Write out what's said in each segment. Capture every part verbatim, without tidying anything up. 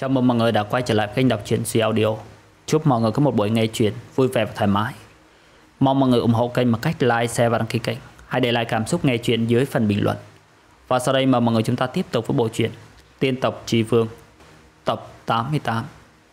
Chào mừng mọi người đã quay trở lại kênh đọc truyện Duy Audio. Chúc mọi người có một buổi nghe truyện vui vẻ và thoải mái. Mong mọi người ủng hộ kênh bằng cách like, share và đăng ký kênh. Hãy để lại cảm xúc nghe truyện dưới phần bình luận. Và sau đây mời mọi người chúng ta tiếp tục với bộ truyện Tiên tộc Tri Vương tập tám mươi tám.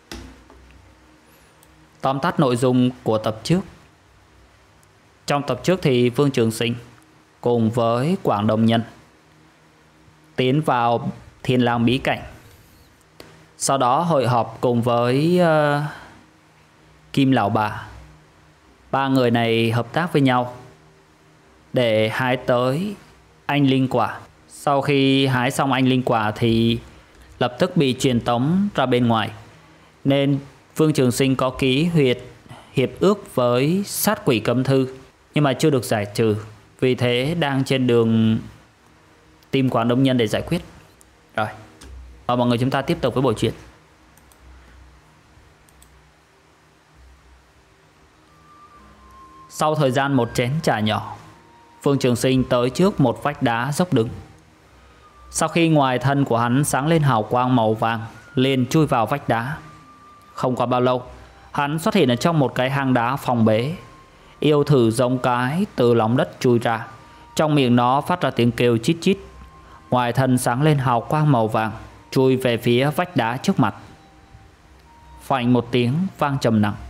Tóm tắt nội dung của tập trước. Trong tập trước thì Vương Trường Sinh cùng với Quảng Đông Nhân tiến vào Thiên Lang bí cảnh. Sau đó hội họp cùng với uh, Kim Lão Bà. Ba người này hợp tác với nhau để hái tới anh linh quả. Sau khi hái xong anh linh quả thì lập tức bị truyền tống ra bên ngoài, nên Vương Trường Sinh có ký huyệt hiệp ước với sát quỷ cấm thư nhưng mà chưa được giải trừ. Vì thế đang trên đường tìm Quảng Đông Nhân để giải quyết. Rồi, và mọi người chúng ta tiếp tục với bộ truyện. Sau thời gian một chén trà nhỏ, Vương Trường Sinh tới trước một vách đá dốc đứng. Sau khi ngoài thân của hắn sáng lên hào quang màu vàng, liền chui vào vách đá. Không qua bao lâu, hắn xuất hiện ở trong một cái hang đá phòng bế. Yêu thử giống cái từ lòng đất chui ra, trong miệng nó phát ra tiếng kêu chít chít. Ngoài thân sáng lên hào quang màu vàng, chui về phía vách đá trước mặt. Phành một tiếng vang trầm nặng.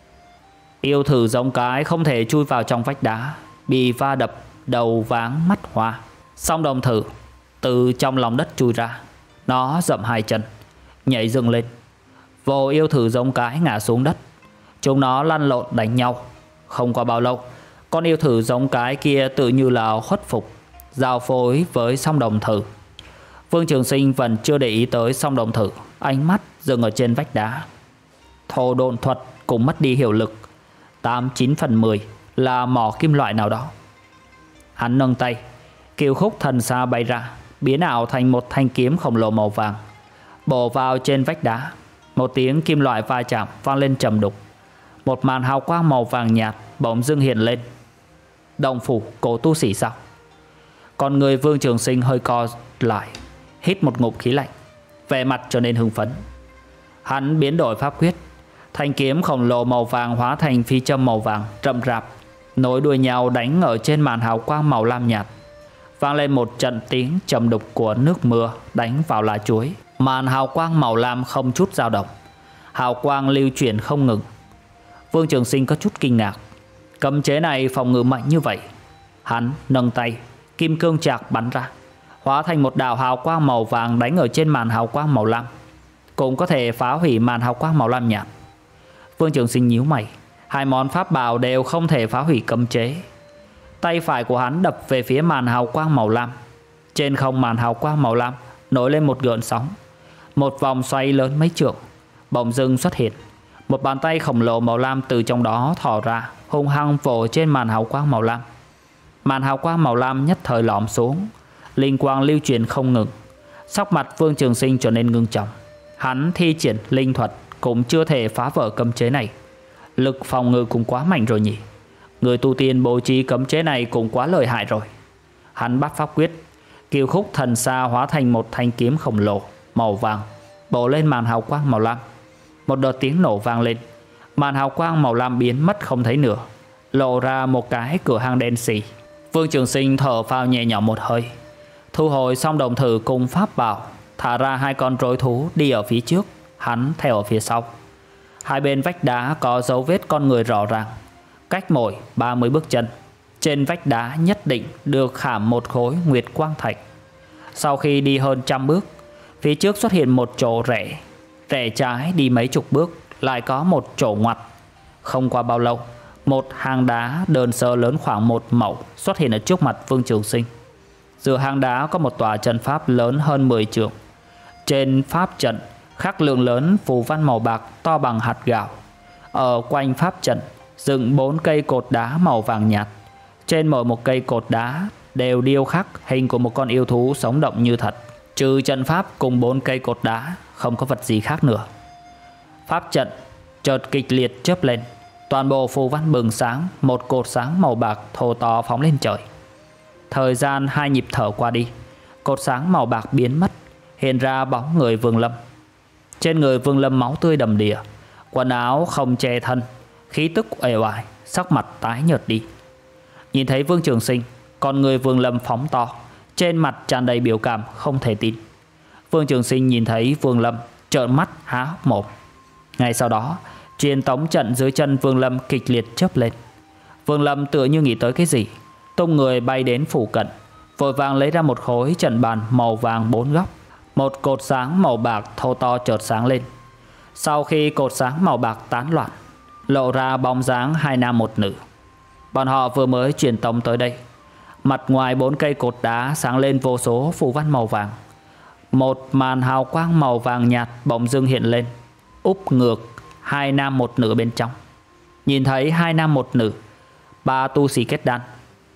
Yêu thử giống cái không thể chui vào trong vách đá, bị va đập đầu váng mắt hoa. Song đồng thử từ trong lòng đất chui ra, nó dậm hai chân nhảy dựng lên, vồ yêu thử giống cái ngã xuống đất. Chúng nó lăn lộn đánh nhau. Không qua bao lâu, con yêu thử giống cái kia tự như là khuất phục, giao phối với song đồng thử. Vương Trường Sinh vẫn chưa để ý tới song đồng thử, ánh mắt dừng ở trên vách đá. Thổ độn thuật cũng mất đi hiệu lực, tám chín phần mười là mỏ kim loại nào đó. Hắn nâng tay, kiều khúc thần xa bay ra, biến ảo thành một thanh kiếm khổng lồ màu vàng, bổ vào trên vách đá. Một tiếng kim loại va chạm vang lên trầm đục. Một màn hào quang màu vàng nhạt bỗng dưng hiện lên. Động phủ cổ tu sĩ sao? Còn người Vương Trường Sinh hơi co lại, hít một ngụm khí lạnh, vẻ mặt trở nên hưng phấn. Hắn biến đổi pháp quyết, thanh kiếm khổng lồ màu vàng hóa thành phi châm màu vàng rậm rạp, nối đuôi nhau đánh ở trên màn hào quang màu lam nhạt. Vang lên một trận tiếng trầm đục của nước mưa đánh vào lá chuối. Màn hào quang màu lam không chút dao động, hào quang lưu chuyển không ngừng. Vương Trường Sinh có chút kinh ngạc, cấm chế này phòng ngự mạnh như vậy. Hắn nâng tay, kim cương trạc bắn ra, hóa thành một đạo hào quang màu vàng đánh ở trên màn hào quang màu lam, cũng có thể phá hủy màn hào quang màu lam nhạt. Vương Trường Sinh nhíu mày, hai món pháp bảo đều không thể phá hủy cấm chế. Tay phải của hắn đập về phía màn hào quang màu lam. Trên không màn hào quang màu lam nổi lên một gợn sóng, một vòng xoay lớn mấy trượng bỗng dưng xuất hiện. Một bàn tay khổng lồ màu lam từ trong đó thò ra, hung hăng vồ trên màn hào quang màu lam. Màn hào quang màu lam nhất thời lõm xuống, linh quang lưu truyền không ngừng. Sắc mặt Vương Trường Sinh trở nên ngưng trọng. Hắn thi triển linh thuật cũng chưa thể phá vỡ cấm chế này. Lực phòng ngự cũng quá mạnh rồi nhỉ. Người tu tiên bố trí cấm chế này cũng quá lợi hại rồi. Hắn bắt pháp quyết, kiều khúc thần xa hóa thành một thanh kiếm khổng lồ màu vàng, bổ lên màn hào quang màu lam. Một đợt tiếng nổ vang lên, màn hào quang màu lam biến mất không thấy nữa, lộ ra một cái cửa hang đen xì. Vương Trường Sinh thở phào nhẹ nhõm một hơi, thu hồi xong đồng thử cùng pháp bảo, thả ra hai con rối thú đi ở phía trước, hắn theo ở phía sau. Hai bên vách đá có dấu vết con người rõ ràng, cách mỗi ba mươi bước chân. Trên vách đá nhất định được khảm một khối nguyệt quang thạch. Sau khi đi hơn trăm bước, phía trước xuất hiện một chỗ rẽ. Rẽ trái đi mấy chục bước lại có một chỗ ngoặt. Không qua bao lâu, một hang đá đơn sơ lớn khoảng một mẫu xuất hiện ở trước mặt Vương Trường Sinh. Giữa hang đá có một tòa trận pháp lớn hơn mười trượng. Trên pháp trận khắc lượng lớn phù văn màu bạc to bằng hạt gạo. Ở quanh pháp trận dựng bốn cây cột đá màu vàng nhạt. Trên mỗi một cây cột đá đều điêu khắc hình của một con yêu thú sống động như thật. Trừ trận pháp cùng bốn cây cột đá, không có vật gì khác nữa. Pháp trận chợt kịch liệt chớp lên, toàn bộ phù văn bừng sáng, một cột sáng màu bạc thô to phóng lên trời. Thời gian hai nhịp thở qua đi, cột sáng màu bạc biến mất, hiện ra bóng người Vương Lâm. Trên người Vương Lâm máu tươi đầm đìa, quần áo không che thân, khí tức uể oải, sắc mặt tái nhợt đi. Nhìn thấy Vương Trường Sinh, con người Vương Lâm phóng to, trên mặt tràn đầy biểu cảm không thể tin. Vương Trường Sinh nhìn thấy Vương Lâm, trợn mắt há hốc mồm. Ngay sau đó, truyền tống trận dưới chân Vương Lâm kịch liệt chớp lên. Vương Lâm tựa như nghĩ tới cái gì, tung người bay đến phủ cận, vội vàng lấy ra một khối trận bàn màu vàng bốn góc. Một cột sáng màu bạc thô to chợt sáng lên. Sau khi cột sáng màu bạc tán loạn, lộ ra bóng dáng hai nam một nữ. Bọn họ vừa mới truyền tống tới đây. Mặt ngoài bốn cây cột đá sáng lên vô số phù văn màu vàng. Một màn hào quang màu vàng nhạt bỗng dưng hiện lên, úp ngược hai nam một nữ bên trong. Nhìn thấy hai nam một nữ, ba tu sĩ kết đan.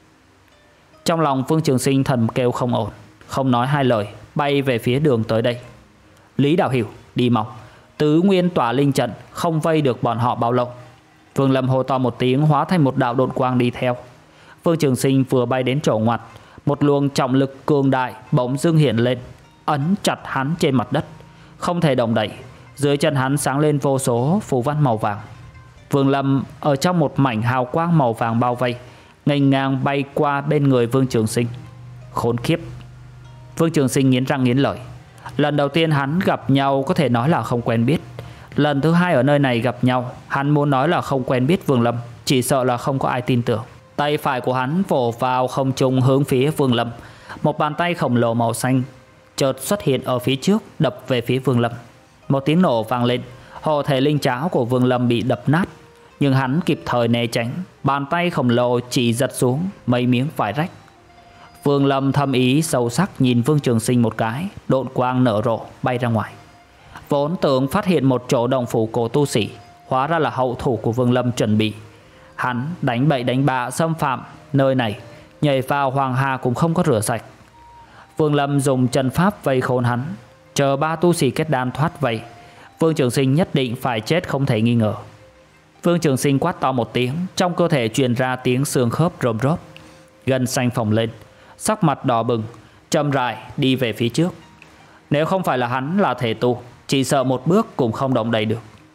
Trong lòng Vương Trường Sinh thầm kêu không ổn, không nói hai lời, bay về phía đường tới đây. Lý Đạo Hiểu, đi mau, tứ nguyên tỏa linh trận không vây được bọn họ bao lâu. Vương Lâm hô to một tiếng, hóa thành một đạo độn quang đi theo. Vương Trường Sinh vừa bay đến chỗ ngoặt, một luồng trọng lực cường đại bỗng dưng hiện lên, ấn chặt hắn trên mặt đất, không thể động đậy. Dưới chân hắn sáng lên vô số phù văn màu vàng. Vương Lâm ở trong một mảnh hào quang màu vàng bao vây, nghênh ngang bay qua bên người Vương Trường Sinh. Khốn kiếp! Vương Trường Sinh nghiến răng nghiến lợi. Lần đầu tiên hắn gặp nhau có thể nói là không quen biết. Lần thứ hai ở nơi này gặp nhau, hắn muốn nói là không quen biết Vương Lâm, chỉ sợ là không có ai tin tưởng. Tay phải của hắn vỗ vào không trung hướng phía Vương Lâm. Một bàn tay khổng lồ màu xanh chợt xuất hiện ở phía trước, đập về phía Vương Lâm. Một tiếng nổ vang lên, hộ thể linh cháo của Vương Lâm bị đập nát, nhưng hắn kịp thời né tránh. Bàn tay khổng lồ chỉ giật xuống mấy miếng vải rách. Vương Lâm thâm ý sâu sắc nhìn Vương Trường Sinh một cái, độn quang nở rộ bay ra ngoài. Vốn tưởng phát hiện một chỗ động phủ cổ tu sĩ, hóa ra là hậu thủ của Vương Lâm chuẩn bị. Hắn đánh bậy đánh bạ xâm phạm nơi này, nhảy vào hoàng hà cũng không có rửa sạch. Vương Lâm dùng chân pháp vây khốn hắn, chờ ba tu sĩ kết đan thoát vây. Vương Trường Sinh nhất định phải chết không thể nghi ngờ. Vương Trường Sinh quát to một tiếng, trong cơ thể truyền ra tiếng xương khớp rôm rốp, gân xanh phồng lên, sắc mặt đỏ bừng, chậm rãi đi về phía trước. Nếu không phải là hắn là thể tu, chỉ sợ một bước cũng không động đậy được.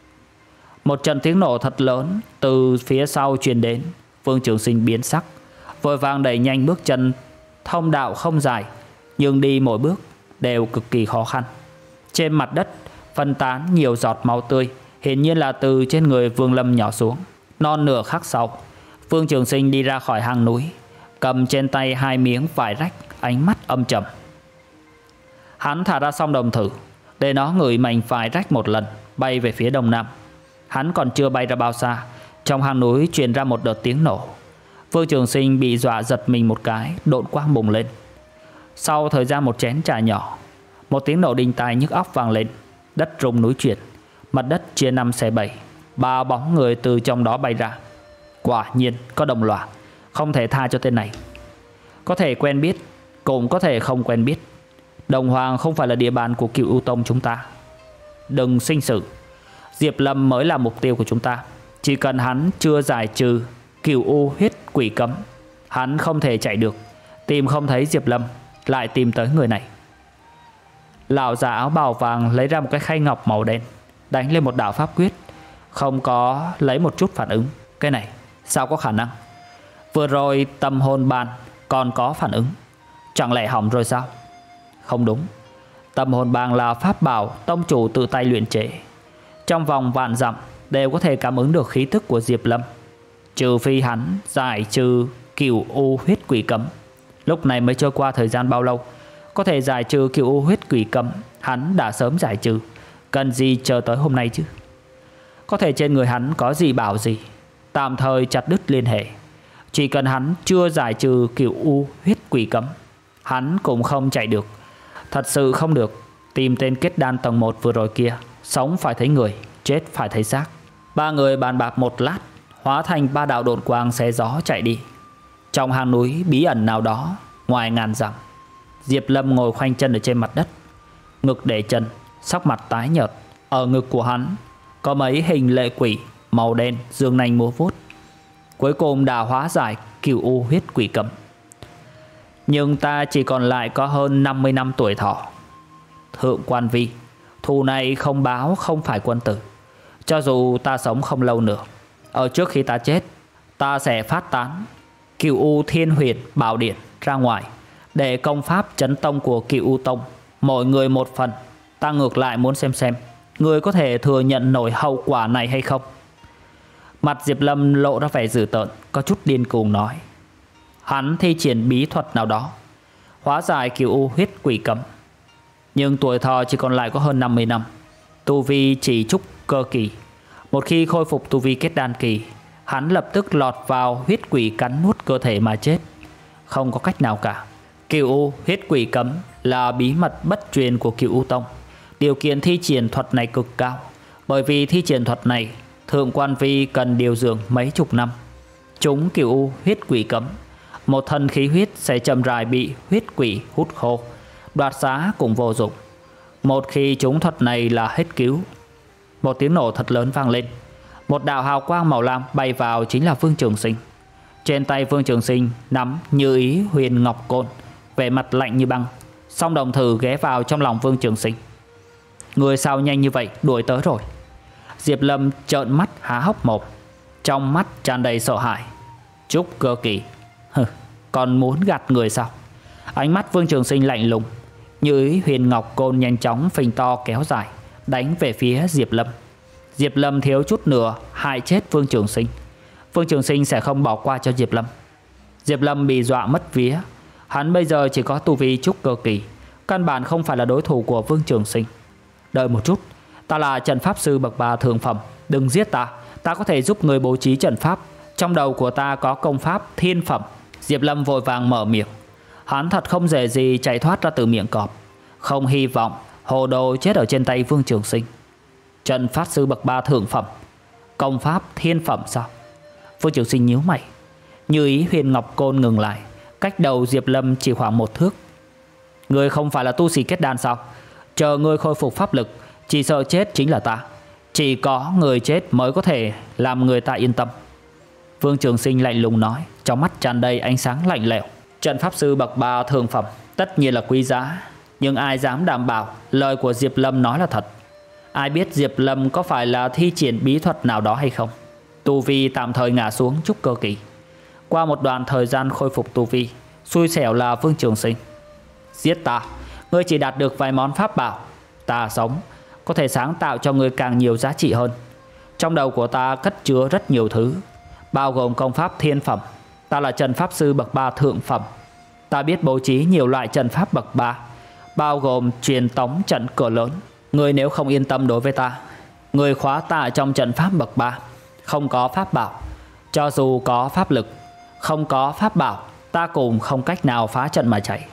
Một trận tiếng nổ thật lớn từ phía sau truyền đến. Vương Trường Sinh biến sắc, vội vàng đẩy nhanh bước chân. Thông đạo không dài, nhưng đi mỗi bước đều cực kỳ khó khăn. Trên mặt đất phân tán nhiều giọt máu tươi, hiển nhiên là từ trên người Vương Lâm nhỏ xuống. Non nửa khắc sau, Vương Trường Sinh đi ra khỏi hang núi, cầm trên tay hai miếng vải rách, ánh mắt âm trầm. Hắn thả ra song đồng thử, để nó ngửi mảnh vải rách một lần, bay về phía đông nam. Hắn còn chưa bay ra bao xa, trong hang núi truyền ra một đợt tiếng nổ. Vương Trường Sinh bị dọa giật mình một cái, độn quang bùng lên. Sau thời gian một chén trà nhỏ, một tiếng nổ đinh tai nhức óc vang lên. Đất rung núi chuyển, mặt đất chia năm xẻ bảy, ba bóng người từ trong đó bay ra. Quả nhiên có đồng loạt, không thể tha cho tên này. Có thể quen biết, cũng có thể không quen biết. Đồng Hoàng không phải là địa bàn của Cựu U Tông chúng ta. Đừng sinh sự, Diệp Lâm mới là mục tiêu của chúng ta. Chỉ cần hắn chưa giải trừ Cựu U huyết quỷ cấm, hắn không thể chạy được. Tìm không thấy Diệp Lâm, lại tìm tới người này. Lão già áo bào vàng lấy ra một cái khay ngọc màu đen, đánh lên một đạo pháp quyết, không có lấy một chút phản ứng. Cái này sao có khả năng? Vừa rồi tâm hồn bàn còn có phản ứng, chẳng lẽ hỏng rồi sao? Không đúng, tâm hồn bàn là pháp bảo tông chủ tự tay luyện chế, trong vòng vạn dặm đều có thể cảm ứng được khí tức của Diệp Lâm, trừ phi hắn giải trừ Cửu U huyết quỷ cấm. Lúc này mới trôi qua thời gian bao lâu? Có thể giải trừ Cửu U huyết quỷ cấm, hắn đã sớm giải trừ, cần gì chờ tới hôm nay chứ? Có thể trên người hắn có gì bảo gì, tạm thời chặt đứt liên hệ. Chỉ cần hắn chưa giải trừ Cửu U huyết quỷ cấm, hắn cũng không chạy được. Thật sự không được. Tìm tên kết đan tầng một vừa rồi kia, sống phải thấy người, chết phải thấy xác. Ba người bàn bạc một lát, hóa thành ba đạo độn quang xé gió chạy đi. Trong hang núi bí ẩn nào đó, ngoài ngàn dặm, Diệp Lâm ngồi khoanh chân ở trên mặt đất, ngực để chân, sắc mặt tái nhợt. Ở ngực của hắn có mấy hình lệ quỷ màu đen dương nanh múa vuốt, cuối cùng đã hóa giải Cửu U huyết quỷ cấm. Nhưng ta chỉ còn lại có hơn năm mươi năm tuổi thọ. Thượng quan Vi, Thù này không báo không phải quân tử. Cho dù ta sống không lâu nữa, ở trước khi ta chết, ta sẽ phát tán Cửu U Thiên Huyệt Bảo Điện ra ngoài, để công pháp chấn tông của Cửu U Tông mỗi người một phần. Ta ngược lại muốn xem xem người có thể thừa nhận nổi hậu quả này hay không. Mặt Diệp Lâm lộ ra vẻ dữ tợn, có chút điên cuồng nói: hắn thi triển bí thuật nào đó hóa giải Cửu U Huyết Quỷ Cấm, nhưng tuổi thọ chỉ còn lại có hơn năm mươi năm, tu vi chỉ trúc cơ kỳ. Một khi khôi phục tu vi kết đan kỳ, hắn lập tức lọt vào huyết quỷ cắn nuốt cơ thể mà chết. Không có cách nào cả. Cửu U Huyết Quỷ Cấm là bí mật bất truyền của Cửu U Tông. Điều kiện thi triển thuật này cực cao, bởi vì thi triển thuật này thượng quan vi cần điều dưỡng mấy chục năm. Chúng Cửu U Huyết Quỷ Cấm, một thân khí huyết sẽ chậm rãi bị huyết quỷ hút khô, đoạt xá cũng vô dụng. Một khi chúng thuật này là hết cứu. Một tiếng nổ thật lớn vang lên. Một đạo hào quang màu lam bay vào, chính là Vương Trường Sinh. Trên tay Vương Trường Sinh nắm Như Ý Huyền Ngọc Côn, vẻ mặt lạnh như băng. Song đồng thử ghé vào trong lòng Vương Trường Sinh. Người sao nhanh như vậy, đuổi tới rồi. Diệp Lâm trợn mắt há hốc mồm, trong mắt tràn đầy sợ hãi. Trúc cơ kỳ, hừ, còn muốn gạt người sao? Ánh mắt Vương Trường Sinh lạnh lùng. Như Ý Huyền Ngọc Côn nhanh chóng phình to kéo dài, đánh về phía Diệp Lâm. Diệp Lâm thiếu chút nữa hại chết Vương Trường Sinh. Vương Trường Sinh sẽ không bỏ qua cho Diệp Lâm. Diệp Lâm bị dọa mất vía. Hắn bây giờ chỉ có tu vi trúc cơ kỳ, căn bản không phải là đối thủ của Vương Trường Sinh. Đợi một chút, ta là trận pháp sư bậc ba thượng phẩm, đừng giết ta. Ta có thể giúp người bố trí trận pháp. Trong đầu của ta có công pháp thiên phẩm. Diệp Lâm vội vàng mở miệng. Hắn thật không dễ gì chạy thoát ra từ miệng cọp. Không hy vọng hồ đồ chết ở trên tay Vương Trường Sinh. Trận pháp sư bậc ba thượng phẩm, công pháp thiên phẩm sao? Vương Trường Sinh nhíu mày. Như Ý Huyền Ngọc Côn ngừng lại, cách đầu Diệp Lâm chỉ khoảng một thước. Ngươi không phải là tu sĩ kết đan sao? Chờ ngươi khôi phục pháp lực, chỉ sợ chết chính là ta. Chỉ có người chết mới có thể làm người ta yên tâm. Vương Trường Sinh lạnh lùng nói, trong mắt tràn đầy ánh sáng lạnh lẽo. Trận pháp sư bậc ba thượng phẩm tất nhiên là quý giá, nhưng ai dám đảm bảo lời của Diệp Lâm nói là thật? Ai biết Diệp Lâm có phải là thi triển bí thuật nào đó hay không? Tu vi tạm thời ngã xuống trúc cơ kỳ. Qua một đoạn thời gian khôi phục tu vi, xui xẻo là Vương Trường Sinh. Giết ta, ngươi chỉ đạt được vài món pháp bảo. Ta sống có thể sáng tạo cho ngươi càng nhiều giá trị hơn. Trong đầu của ta cất chứa rất nhiều thứ, bao gồm công pháp thiên phẩm. Ta là trận pháp sư bậc ba thượng phẩm. Ta biết bố trí nhiều loại trận pháp bậc ba, bao gồm truyền tống trận cửa lớn. Ngươi nếu không yên tâm đối với ta, ngươi khóa ta trong trận pháp bậc ba. Không có pháp bảo, cho dù có pháp lực, không có pháp bảo, ta cũng không cách nào phá trận mà chạy.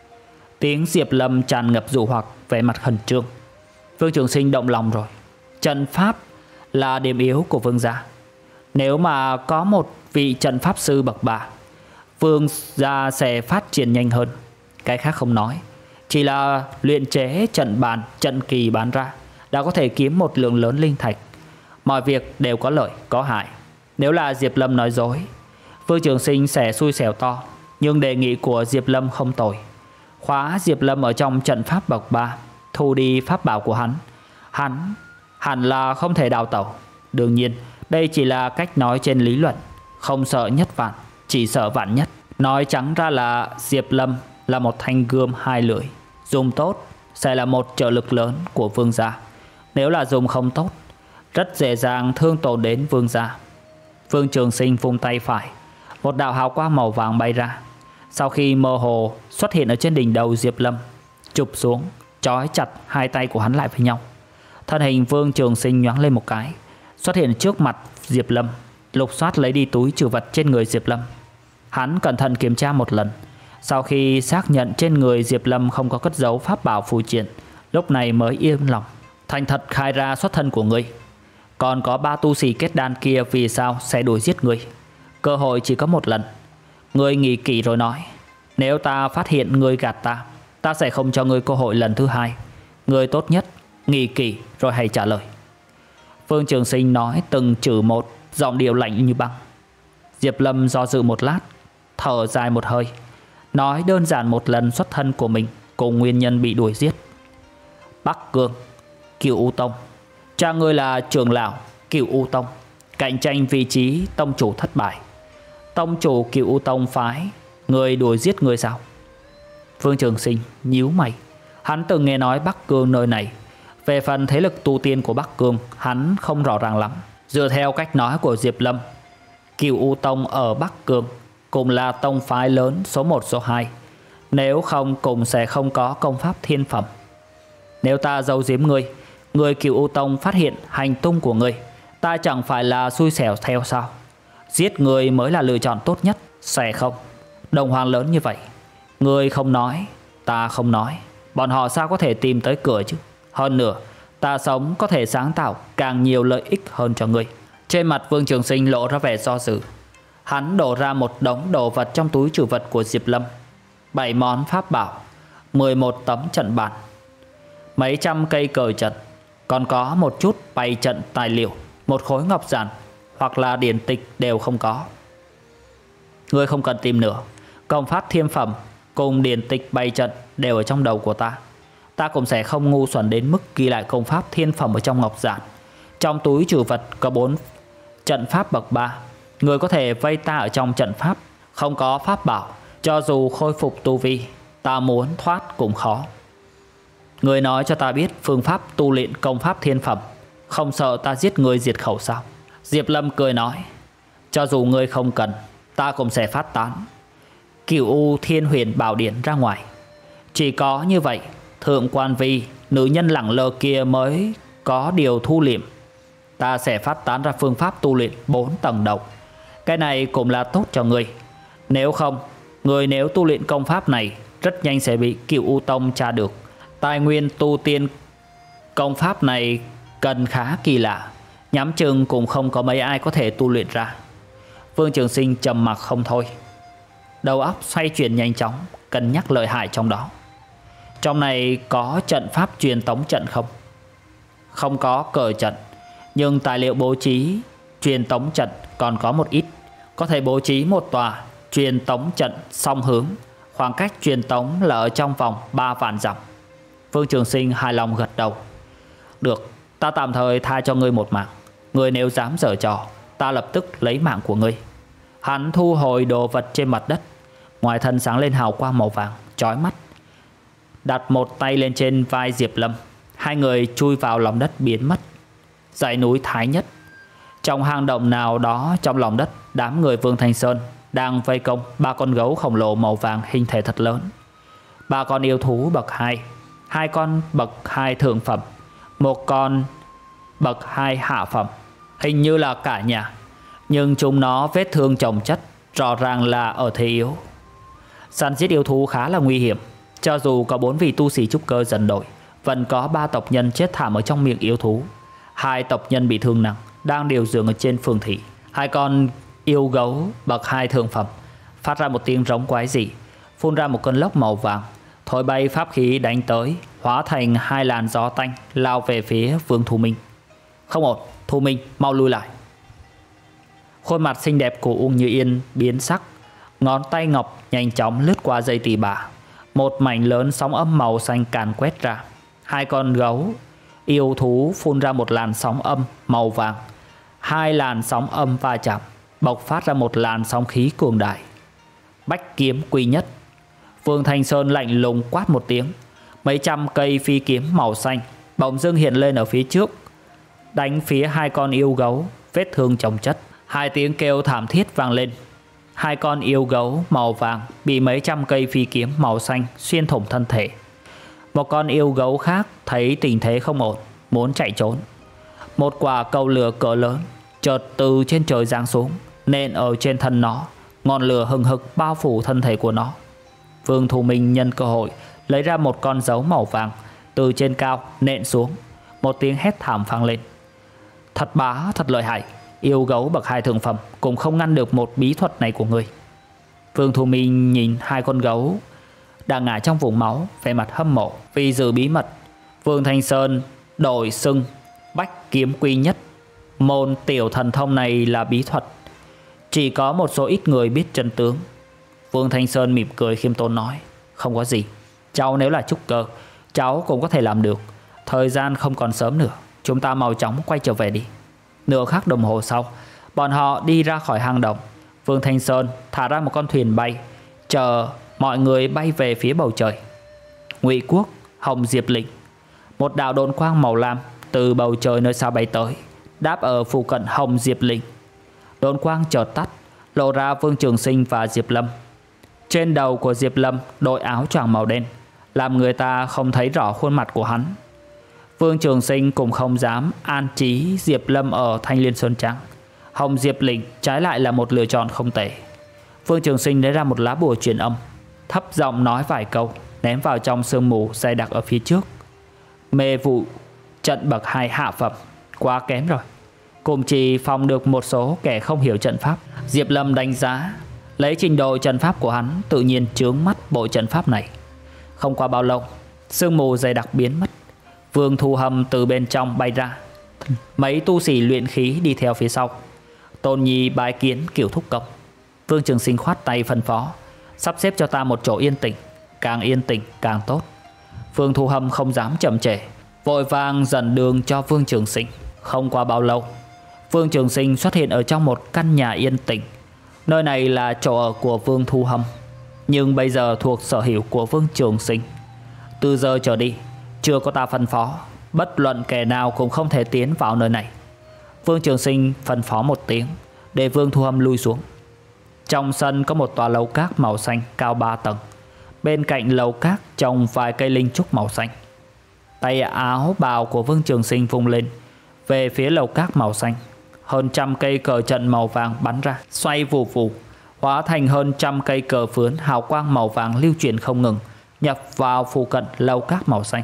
Tiếng Diệp Lâm tràn ngập dụ hoặc, vẻ mặt khẩn trương. Vương Trường Sinh động lòng rồi. Trận pháp là điểm yếu của Vương gia. Nếu mà có một vị trận pháp sư bậc ba, Vương gia sẽ phát triển nhanh hơn. Cái khác không nói, chỉ là luyện chế trận bàn, trận kỳ bán ra đã có thể kiếm một lượng lớn linh thạch. Mọi việc đều có lợi, có hại. Nếu là Diệp Lâm nói dối, Vương Trường Sinh sẽ xui xẻo to. Nhưng đề nghị của Diệp Lâm không tồi. Khóa Diệp Lâm ở trong trận pháp bậc ba, thu đi pháp bảo của hắn. Hắn hẳn là không thể đào tẩu. Đương nhiên đây chỉ là cách nói trên lý luận. Không sợ nhất vạn, chỉ sợ vạn nhất. Nói trắng ra là Diệp Lâm là một thanh gươm hai lưỡi. Dùng tốt sẽ là một trợ lực lớn của Vương gia. Nếu là dùng không tốt, rất dễ dàng thương tổn đến Vương gia. Vương Trường Sinh vung tay phải, một đạo hào quang màu vàng bay ra. Sau khi mơ hồ xuất hiện ở trên đỉnh đầu Diệp Lâm, chụp xuống, trói chặt hai tay của hắn lại với nhau. Thân hình Vương Trường Sinh nhoáng lên một cái, xuất hiện trước mặt Diệp Lâm, lục soát lấy đi túi trữ vật trên người Diệp Lâm. Hắn cẩn thận kiểm tra một lần. Sau khi xác nhận trên người Diệp Lâm không có cất giấu pháp bảo phù triện, lúc này mới yên lòng, thành thật khai ra xuất thân của ngươi. Còn có ba tu sĩ kết đan kia vì sao sẽ đuổi giết ngươi? Cơ hội chỉ có một lần. Ngươi nghĩ kỹ rồi nói. Nếu ta phát hiện ngươi gạt ta, ta sẽ không cho ngươi cơ hội lần thứ hai. Ngươi tốt nhất nghĩ kỹ rồi hãy trả lời. Vương Trường Sinh nói từng chữ một, giọng điệu lạnh như băng. Diệp Lâm do dự một lát, thở dài một hơi, nói đơn giản một lần xuất thân của mình cùng nguyên nhân bị đuổi giết. Bắc Cương, Cửu U Tông. Cha ngươi là trưởng lão Cửu U Tông, cạnh tranh vị trí tông chủ thất bại. Tông chủ Cửu U Tông phái người đuổi giết ngươi sao? Vương Trường Sinh nhíu mày. Hắn từng nghe nói Bắc Cương nơi này. Về phần thế lực tu tiên của Bắc Cương, hắn không rõ ràng lắm. Dựa theo cách nói của Diệp Lâm, Cửu U Tông ở Bắc Cương cùng là tông phái lớn số một số hai. Nếu không cùng sẽ không có công pháp thiên phẩm. Nếu ta giấu giếm ngươi, người Cửu U Tông phát hiện hành tung của ngươi, ta chẳng phải là xui xẻo theo sao? Giết người mới là lựa chọn tốt nhất, sẽ không? Đồng hoàng lớn như vậy, ngươi không nói, ta không nói, bọn họ sao có thể tìm tới cửa chứ? Hơn nữa, ta sống có thể sáng tạo càng nhiều lợi ích hơn cho ngươi. Trên mặt Vương Trường Sinh lộ ra vẻ do dự. Hắn đổ ra một đống đồ vật trong túi trữ vật của Diệp Lâm. Bảy món pháp bảo, mười một tấm trận bàn, mấy trăm cây cờ trận, còn có một chút bày trận tài liệu, một khối ngọc giản hoặc là điển tịch đều không có. Ngươi không cần tìm nữa, công pháp thiên phẩm cùng điển tịch bày trận đều ở trong đầu của ta. Ta cũng sẽ không ngu xuẩn đến mức ghi lại công pháp thiên phẩm ở trong ngọc giản. Trong túi trữ vật có bốn trận pháp bậc ba. Người có thể vây ta ở trong trận pháp. Không có pháp bảo, cho dù khôi phục tu vi, ta muốn thoát cũng khó. Người nói cho ta biết phương pháp tu luyện công pháp thiên phẩm, không sợ ta giết người diệt khẩu sao? Diệp Lâm cười nói, cho dù ngươi không cần, ta cũng sẽ phát tán Cửu U Thiên Huyền Bảo Điển ra ngoài. Chỉ có như vậy, Thượng Quan Vi, nữ nhân lẳng lơ kia mới có điều thu liệm. Ta sẽ phát tán ra phương pháp tu luyện bốn tầng đầu. Cái này cũng là tốt cho ngươi. Nếu không, người nếu tu luyện công pháp này rất nhanh sẽ bị Cửu U Tông tra được. Tài nguyên tu tiên công pháp này cần khá kỳ lạ, nhắm chừng cũng không có mấy ai có thể tu luyện ra. Vương Trường Sinh trầm mặc không thôi. Đầu óc xoay chuyển nhanh chóng, cân nhắc lợi hại trong đó. Trong này có trận pháp truyền tống trận không? Không có cờ trận, nhưng tài liệu bố trí truyền tống trận còn có một ít. Có thể bố trí một tòa truyền tống trận song hướng, khoảng cách truyền tống là ở trong vòng ba vạn dặm. Vương Trường Sinh hài lòng gật đầu. Được, ta tạm thời tha cho ngươi một mạng. Ngươi nếu dám giở trò, ta lập tức lấy mạng của ngươi. Hắn thu hồi đồ vật trên mặt đất. Ngoài thân sáng lên hào quang màu vàng chói mắt. Đặt một tay lên trên vai Diệp Lâm. Hai người chui vào lòng đất biến mất. Dãy núi Thái Nhất. Trong hang động nào đó trong lòng đất, đám người Vương Thanh Sơn đang vây công ba con gấu khổng lồ màu vàng hình thể thật lớn. Ba con yêu thú bậc hai, hai con bậc hai thượng phẩm, một con bậc hai hạ phẩm. Hình như là cả nhà, nhưng chúng nó vết thương chồng chất, rõ ràng là ở thế yếu. Săn giết yêu thú khá là nguy hiểm. Cho dù có bốn vị tu sĩ trúc cơ dần đổi, vẫn có ba tộc nhân chết thảm ở trong miệng yêu thú. Hai tộc nhân bị thương nặng, đang điều dưỡng ở trên phường thị. Hai con yêu gấu bậc hai thượng phẩm phát ra một tiếng rống quái dị, phun ra một cơn lốc màu vàng, thổi bay pháp khí đánh tới, hóa thành hai làn gió tanh lao về phía Vương Thu Minh. Không ổn, Thu Minh mau lui lại. Khuôn mặt xinh đẹp của Uông Như Yên biến sắc, ngón tay ngọc nhanh chóng lướt qua dây tỉ bà. Một mảnh lớn sóng âm màu xanh càn quét ra. Hai con gấu yêu thú phun ra một làn sóng âm màu vàng. Hai làn sóng âm va chạm, bộc phát ra một làn sóng khí cường đại. Bách kiếm quy nhất. Vương Thanh Sơn lạnh lùng quát một tiếng. Mấy trăm cây phi kiếm màu xanh bỗng dưng hiện lên ở phía trước, đánh phía hai con yêu gấu vết thương chồng chất. Hai tiếng kêu thảm thiết vang lên. Hai con yêu gấu màu vàng bị mấy trăm cây phi kiếm màu xanh xuyên thủng thân thể. Một con yêu gấu khác thấy tình thế không ổn, muốn chạy trốn. Một quả cầu lửa cỡ lớn chợt từ trên trời giáng xuống, nện ở trên thân nó. Ngọn lửa hừng hực bao phủ thân thể của nó. Vương Thu Minh nhân cơ hội lấy ra một con dấu màu vàng, từ trên cao nện xuống. Một tiếng hét thảm vang lên. Thật bá, thật lợi hại. Yêu gấu bậc hai thượng phẩm cũng không ngăn được một bí thuật này của ngươi. Vương Thu Minh nhìn hai con gấu đang ngã trong vùng máu, vẻ mặt hâm mộ. Vì giữ bí mật, Vương Thanh Sơn đổi xưng Bách kiếm quy nhất. Môn tiểu thần thông này là bí thuật, chỉ có một số ít người biết chân tướng. Vương Thanh Sơn mỉm cười khiêm tốn nói, không có gì. Cháu nếu là trúc cơ, cháu cũng có thể làm được. Thời gian không còn sớm nữa, chúng ta mau chóng quay trở về đi. Nửa khắc đồng hồ sau, bọn họ đi ra khỏi hang động. Vương Thanh Sơn thả ra một con thuyền bay, chờ mọi người bay về phía bầu trời. Ngụy Quốc, Hồng Diệp Lĩnh. Một đạo độn quang màu lam từ bầu trời nơi xa bay tới, đáp ở phụ cận Hồng Diệp Lĩnh. Độn quang chợt tắt, lộ ra Vương Trường Sinh và Diệp Lâm. Trên đầu của Diệp Lâm đội áo choàng màu đen, làm người ta không thấy rõ khuôn mặt của hắn. Vương Trường Sinh cũng không dám an trí Diệp Lâm ở Thanh Liên Sơn Trang. Hồng Diệp Lĩnh trái lại là một lựa chọn không tệ. Vương Trường Sinh lấy ra một lá bùa truyền âm, thấp giọng nói vài câu, ném vào trong sương mù dày đặc ở phía trước. Mê vụ trận bậc hai hạ phẩm, quá kém rồi, cùng chỉ phòng được một số kẻ không hiểu trận pháp. Diệp Lâm đánh giá, lấy trình độ trận pháp của hắn, tự nhiên chướng mắt bộ trận pháp này. Không qua bao lâu, sương mù dày đặc biến mất. Vương Thu Hâm từ bên trong bay ra, mấy tu sĩ luyện khí đi theo phía sau. Tôn Nhi bái kiến Cửu thúc công. Vương Trường Sinh khoát tay phân phó, sắp xếp cho ta một chỗ yên tĩnh, càng yên tĩnh càng tốt. Vương Thu Hâm không dám chậm trễ, vội vàng dẫn đường cho Vương Trường Sinh. Không qua bao lâu, Vương Trường Sinh xuất hiện ở trong một căn nhà yên tĩnh. Nơi này là chỗ ở của Vương Thu Hâm, nhưng bây giờ thuộc sở hữu của Vương Trường Sinh. Từ giờ trở đi, chưa có ta phân phó, bất luận kẻ nào cũng không thể tiến vào nơi này. Vương Trường Sinh phân phó một tiếng, để Vương Thu Hâm lui xuống. Trong sân có một tòa lầu cát màu xanh cao ba tầng. Bên cạnh lầu cát trồng vài cây linh trúc màu xanh. Tay áo bào của Vương Trường Sinh vung lên, về phía lầu cát màu xanh, hơn trăm cây cờ trận màu vàng bắn ra, xoay vù vù, hóa thành hơn trăm cây cờ phướn hào quang màu vàng lưu chuyển không ngừng, nhập vào phụ cận lầu cát màu xanh.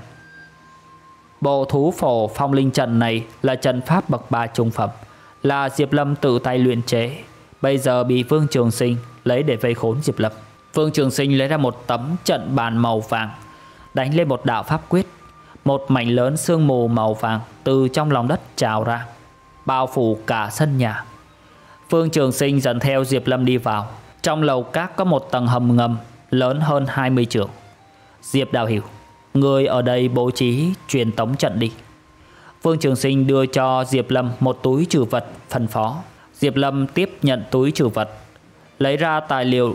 Bộ thú phổ phong linh trận này là trận pháp bậc ba trung phẩm, là Diệp Lâm tự tay luyện chế, bây giờ bị Vương Trường Sinh lấy để vây khốn Diệp Lâm. Vương Trường Sinh lấy ra một tấm trận bàn màu vàng, đánh lên một đạo pháp quyết. Một mảnh lớn sương mù màu vàng từ trong lòng đất trào ra, bao phủ cả sân nhà. Vương Trường Sinh dẫn theo Diệp Lâm đi vào. Trong lầu cát có một tầng hầm ngầm lớn hơn hai mươi trượng. Diệp Đạo Hiểu, người ở đây bố trí truyền tống trận đi. Vương Trường Sinh đưa cho Diệp Lâm một túi trữ vật, phân phó. Diệp Lâm tiếp nhận túi trữ vật, lấy ra tài liệu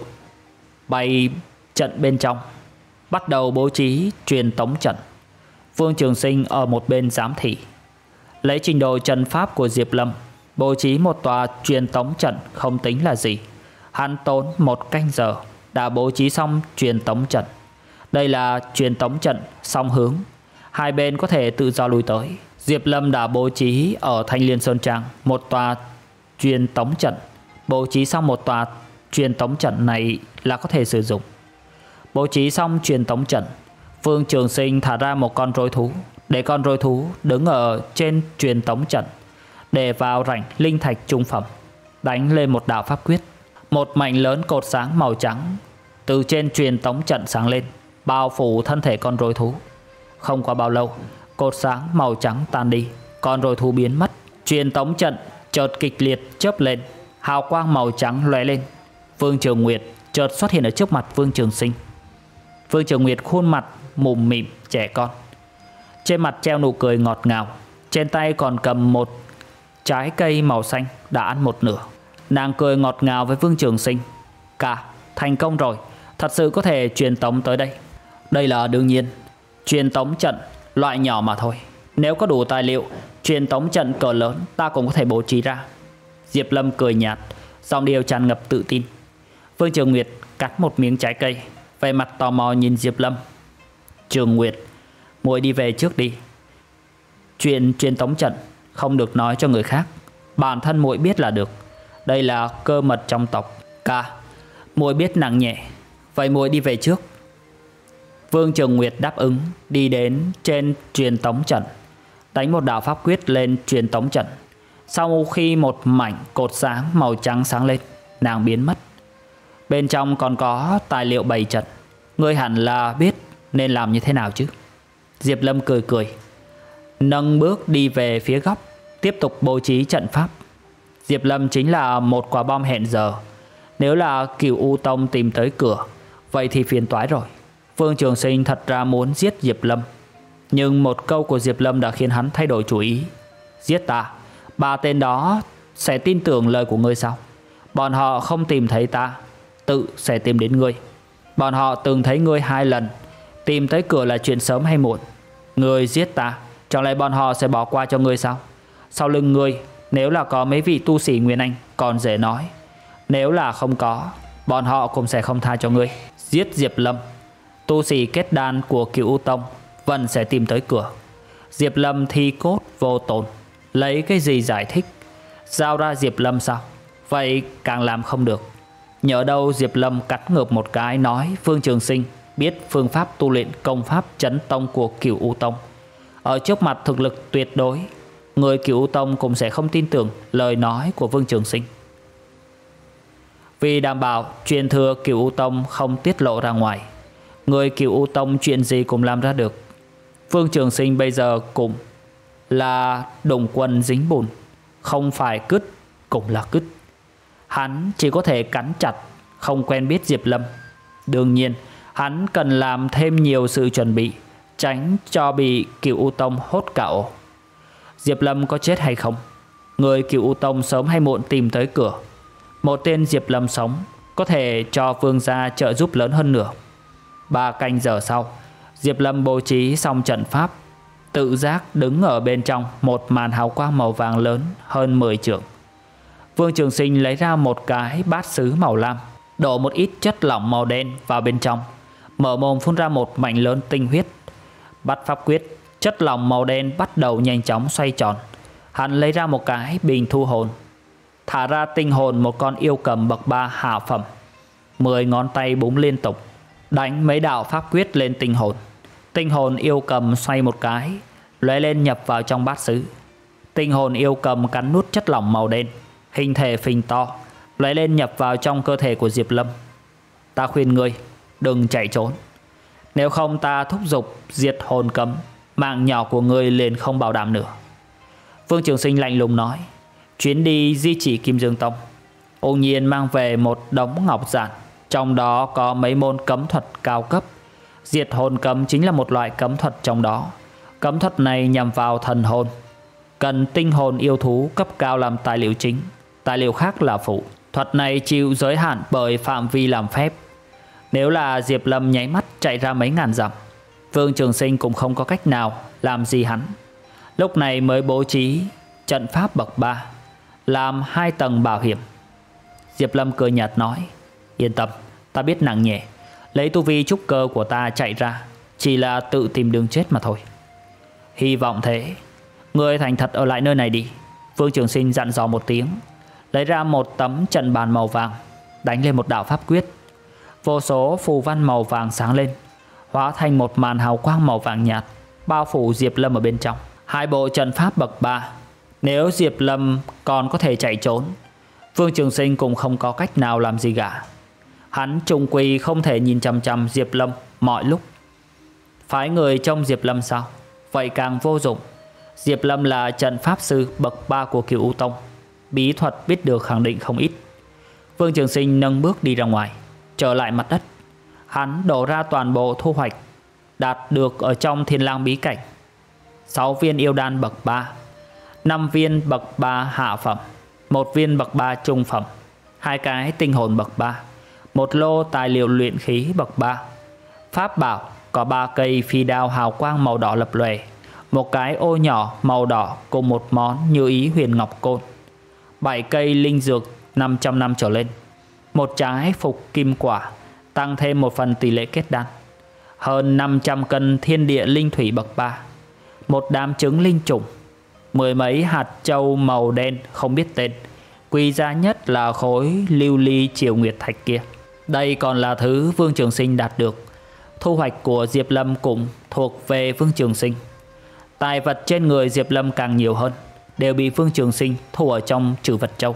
bày trận bên trong, bắt đầu bố trí truyền tống trận. Vương Trường Sinh ở một bên giám thị, lấy trình độ trận pháp của Diệp Lâm bố trí một tòa truyền tống trận không tính là gì. Hắn tốn một canh giờ đã bố trí xong truyền tống trận. Đây là truyền tống trận song hướng, hai bên có thể tự do lui tới. Diệp Lâm đã bố trí ở Thanh Liên Sơn Trang một tòa truyền tống trận. Bố trí xong một tòa truyền tống trận này là có thể sử dụng. Bố trí xong truyền tống trận, Vương Trường Sinh thả ra một con rối thú, để con rối thú đứng ở trên truyền tống trận, để vào rãnh linh thạch trung phẩm, đánh lên một đạo pháp quyết. Một mảnh lớn cột sáng màu trắng từ trên truyền tống trận sáng lên, bao phủ thân thể con rối thú. Không qua bao lâu, cột sáng màu trắng tan đi, con rối thú biến mất. Truyền tống trận chợt kịch liệt chớp lên, hào quang màu trắng lóe lên. Vương Trường Nguyệt chợt xuất hiện ở trước mặt Vương Trường Sinh. Vương Trường Nguyệt khuôn mặt mụm mỉm trẻ con, trên mặt treo nụ cười ngọt ngào, trên tay còn cầm một trái cây màu xanh đã ăn một nửa. Nàng cười ngọt ngào với Vương Trường Sinh. Cả thành công rồi, thật sự có thể truyền tống tới đây. Đây là đương nhiên, truyền tống trận loại nhỏ mà thôi. Nếu có đủ tài liệu, truyền tống trận cỡ lớn ta cũng có thể bố trí ra. Diệp Lâm cười nhạt, giọng điệu tràn ngập tự tin. Vương Trường Nguyệt cắt một miếng trái cây, về mặt tò mò nhìn Diệp Lâm. Trường Nguyệt, muội đi về trước đi. Chuyện truyền tống trận không được nói cho người khác, bản thân muội biết là được. Đây là cơ mật trong tộc. Ca, muội biết nặng nhẹ, vậy muội đi về trước. Vương Trường Nguyệt đáp ứng, đi đến trên truyền tống trận, đánh một đạo pháp quyết lên truyền tống trận. Sau khi một mảnh cột sáng màu trắng sáng lên, nàng biến mất. Bên trong còn có tài liệu bày trận, ngươi hẳn là biết nên làm như thế nào chứ. Diệp Lâm cười cười, nâng bước đi về phía góc, tiếp tục bố trí trận pháp. Diệp Lâm chính là một quả bom hẹn giờ. Nếu là Cửu U Tông tìm tới cửa, vậy thì phiền toái rồi. Vương Trường Sinh thật ra muốn giết Diệp Lâm, Nhưng một câu của Diệp Lâm đã khiến hắn thay đổi chủ ý. Giết ta, ba tên đó sẽ tin tưởng lời của ngươi sao? Bọn họ không tìm thấy ta, tự sẽ tìm đến ngươi. Bọn họ từng thấy ngươi hai lần, tìm tới cửa là chuyện sớm hay muộn. Ngươi giết ta, chẳng lẽ bọn họ sẽ bỏ qua cho ngươi sao? Sau lưng ngươi nếu là có mấy vị tu sĩ Nguyên Anh còn dễ nói, nếu là không có, bọn họ cũng sẽ không tha cho ngươi. Giết Diệp Lâm, tu sĩ kết đan của Cửu U Tông vẫn sẽ tìm tới cửa. Diệp Lâm thi cốt vô tổn, lấy cái gì giải thích? Giao ra Diệp Lâm sao? Vậy càng làm không được. Nhỡ đâu Diệp Lâm cắt ngược một cái nói Phương Trường Sinh biết phương pháp tu luyện công pháp chấn tông của Cửu U Tông. Ở trước mặt thực lực tuyệt đối, người Cửu U Tông cũng sẽ không tin tưởng lời nói của Phương Trường Sinh. Vì đảm bảo truyền thừa Cửu U Tông không tiết lộ ra ngoài, người Cửu U Tông chuyện gì cũng làm ra được. Phương Trường Sinh bây giờ cũng là đồng quân dính bùn, không phải cứt cũng là cứt. Hắn chỉ có thể cắn chặt, không quen biết Diệp Lâm. Đương nhiên hắn cần làm thêm nhiều sự chuẩn bị, tránh cho bị Cửu U Tông hốt cả ổ. Diệp Lâm có chết hay không, người Cửu U Tông sớm hay muộn tìm tới cửa. Một tên Diệp Lâm sống có thể cho Vương gia trợ giúp lớn hơn nữa. Ba canh giờ sau, Diệp Lâm bố trí xong trận pháp, tự giác đứng ở bên trong một màn hào quang màu vàng lớn hơn mười trượng. Vương Trường Sinh lấy ra một cái bát sứ màu lam, đổ một ít chất lỏng màu đen vào bên trong, mở mồm phun ra một mảnh lớn tinh huyết. Bắt pháp quyết, chất lỏng màu đen bắt đầu nhanh chóng xoay tròn. Hắn lấy ra một cái bình thu hồn, thả ra tinh hồn một con yêu cầm bậc ba hạ phẩm. Mười ngón tay búng liên tục, đánh mấy đạo pháp quyết lên tinh hồn. Tinh hồn yêu cầm xoay một cái, lóe lên nhập vào trong bát sứ. Tinh hồn yêu cầm cắn nuốt chất lỏng màu đen, hình thể phình to, lóe lên nhập vào trong cơ thể của Diệp Lâm. Ta khuyên ngươi đừng chạy trốn, nếu không ta thúc giục diệt hồn cấm, mạng nhỏ của ngươi liền không bảo đảm nữa. Vương Trường Sinh lạnh lùng nói. Chuyến đi di chỉ Kim Dương Tông, Ôn Nhiên mang về một đống ngọc giản, trong đó có mấy môn cấm thuật cao cấp. Diệt hồn cấm chính là một loại cấm thuật trong đó. Cấm thuật này nhằm vào thần hồn, cần tinh hồn yêu thú cấp cao làm tài liệu chính, tài liệu khác là phụ. Thuật này chịu giới hạn bởi phạm vi làm phép. Nếu là Diệp Lâm nháy mắt chạy ra mấy ngàn dặm, Vương Trường Sinh cũng không có cách nào làm gì hắn. Lúc này mới bố trí trận pháp bậc ba, làm hai tầng bảo hiểm. Diệp Lâm cười nhạt nói. Yên tâm, ta biết nặng nhẹ, lấy tu vi trúc cơ của ta chạy ra chỉ là tự tìm đường chết mà thôi. Hy vọng thế. Ngươi thành thật ở lại nơi này đi. Vương Trường Sinh dặn dò một tiếng, lấy ra một tấm trận bàn màu vàng, đánh lên một đạo pháp quyết. Vô số phù văn màu vàng sáng lên, hóa thành một màn hào quang màu vàng nhạt, bao phủ Diệp Lâm ở bên trong. Hai bộ trận pháp bậc ba, nếu Diệp Lâm còn có thể chạy trốn, Vương Trường Sinh cũng không có cách nào làm gì cả. Hắn trùng quy không thể nhìn chằm chằm Diệp Lâm mọi lúc. Phái người trông Diệp Lâm sao? Vậy càng vô dụng. Diệp Lâm là trận pháp sư bậc ba của Cửu U Tông, bí thuật biết được khẳng định không ít. Vương Trường Sinh nâng bước đi ra ngoài, trở lại mặt đất. Hắn đổ ra toàn bộ thu hoạch đạt được ở trong Thiên Lang bí cảnh. Sáu viên yêu đan bậc ba, năm viên bậc ba hạ phẩm, một viên bậc ba trung phẩm, hai cái tinh hồn bậc ba, một lô tài liệu luyện khí bậc ba. Pháp bảo có ba cây phi đao hào quang màu đỏ lập lòe, một cái ô nhỏ màu đỏ cùng một món như ý huyền ngọc côn, bảy cây linh dược năm trăm năm trở lên, một trái phục kim quả tăng thêm một phần tỷ lệ kết đan, hơn năm trăm cân thiên địa linh thủy bậc ba, một đám trứng linh trùng, mười mấy hạt châu màu đen không biết tên, quý giá nhất là khối lưu ly triều nguyệt thạch kia. Đây còn là thứ Vương Trường Sinh đạt được. Thu hoạch của Diệp Lâm cũng thuộc về Vương Trường Sinh. Tài vật trên người Diệp Lâm càng nhiều hơn, đều bị Vương Trường Sinh thu ở trong trữ vật châu.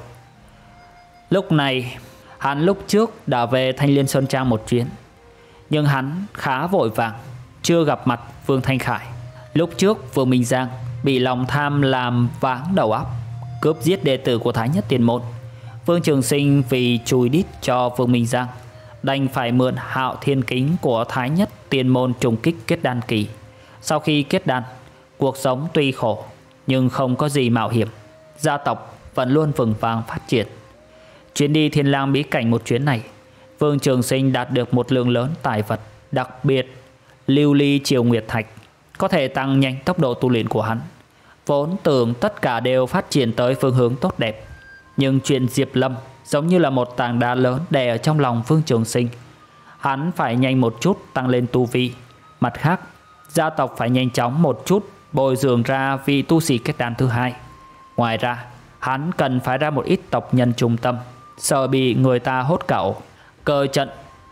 Lúc này hắn lúc trước đã về Thanh Liên Sơn Trang một chuyến, nhưng hắn khá vội vàng, chưa gặp mặt Vương Thanh Khải. Lúc trước Vương Minh Giang bị lòng tham làm váng đầu óc, cướp giết đệ tử của Thái Nhất Tiên Môn. Vương Trường Sinh vì chùi đít cho Vương Minh Giang, đành phải mượn Hạo Thiên Kính của Thái Nhất Tiên Môn trùng kích kết đan kỳ, Sau khi kết đan, cuộc sống tuy khổ nhưng không có gì mạo hiểm, gia tộc vẫn luôn vững vàng phát triển. Chuyến đi Thiên Lang bí cảnh một chuyến này, Vương Trường Sinh đạt được một lượng lớn tài vật, đặc biệt lưu ly triều nguyệt thạch có thể tăng nhanh tốc độ tu luyện của hắn. Vốn tưởng tất cả đều phát triển tới phương hướng tốt đẹp, nhưng chuyện Diệp Lâm giống như là một tảng đá lớn đè ở trong lòng Vương Trường Sinh. Hắn phải nhanh một chút tăng lên tu vi. Mặt khác, gia tộc phải nhanh chóng một chút bồi dưỡng ra vị tu sĩ kết đan thứ hai. Ngoài ra, hắn cần phải ra một ít tộc nhân trung tâm, sợ bị người ta hốt cậu. Cơ trận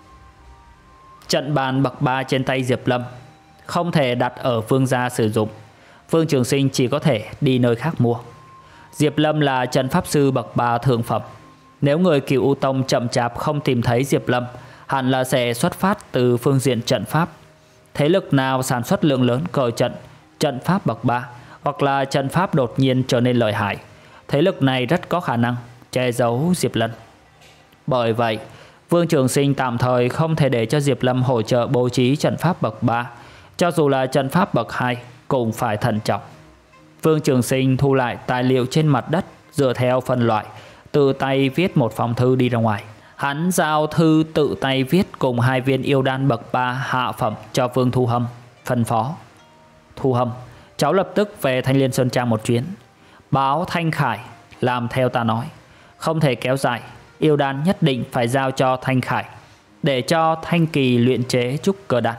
trận bàn bậc ba trên tay Diệp Lâm không thể đặt ở Vương gia sử dụng, Vương Trường Sinh chỉ có thể đi nơi khác mua. Diệp Lâm là trận pháp sư bậc ba thượng phẩm. Nếu người Cửu U Tông chậm chạp không tìm thấy Diệp Lâm, hẳn là sẽ xuất phát từ phương diện trận pháp. Thế lực nào sản xuất lượng lớn cờ trận, trận pháp bậc ba, hoặc là trận pháp đột nhiên trở nên lợi hại, thế lực này rất có khả năng che giấu Diệp Lâm. Bởi vậy, Vương Trường Sinh tạm thời không thể để cho Diệp Lâm hỗ trợ bố trí trận pháp bậc ba, cho dù là trận pháp bậc hai cũng phải thận trọng. Vương Trường Sinh thu lại tài liệu trên mặt đất, dựa theo phân loại, tự tay viết một phong thư đi ra ngoài. Hắn giao thư tự tay viết cùng hai viên yêu đan bậc ba hạ phẩm cho Vương Thu Hâm, phân phó: Thu Hâm, cháu lập tức về Thanh Liên Sơn Trang một chuyến, báo Thanh Khải làm theo ta nói, không thể kéo dài. Yêu đan nhất định phải giao cho Thanh Khải, để cho Thanh Kỳ luyện chế trúc cơ đan.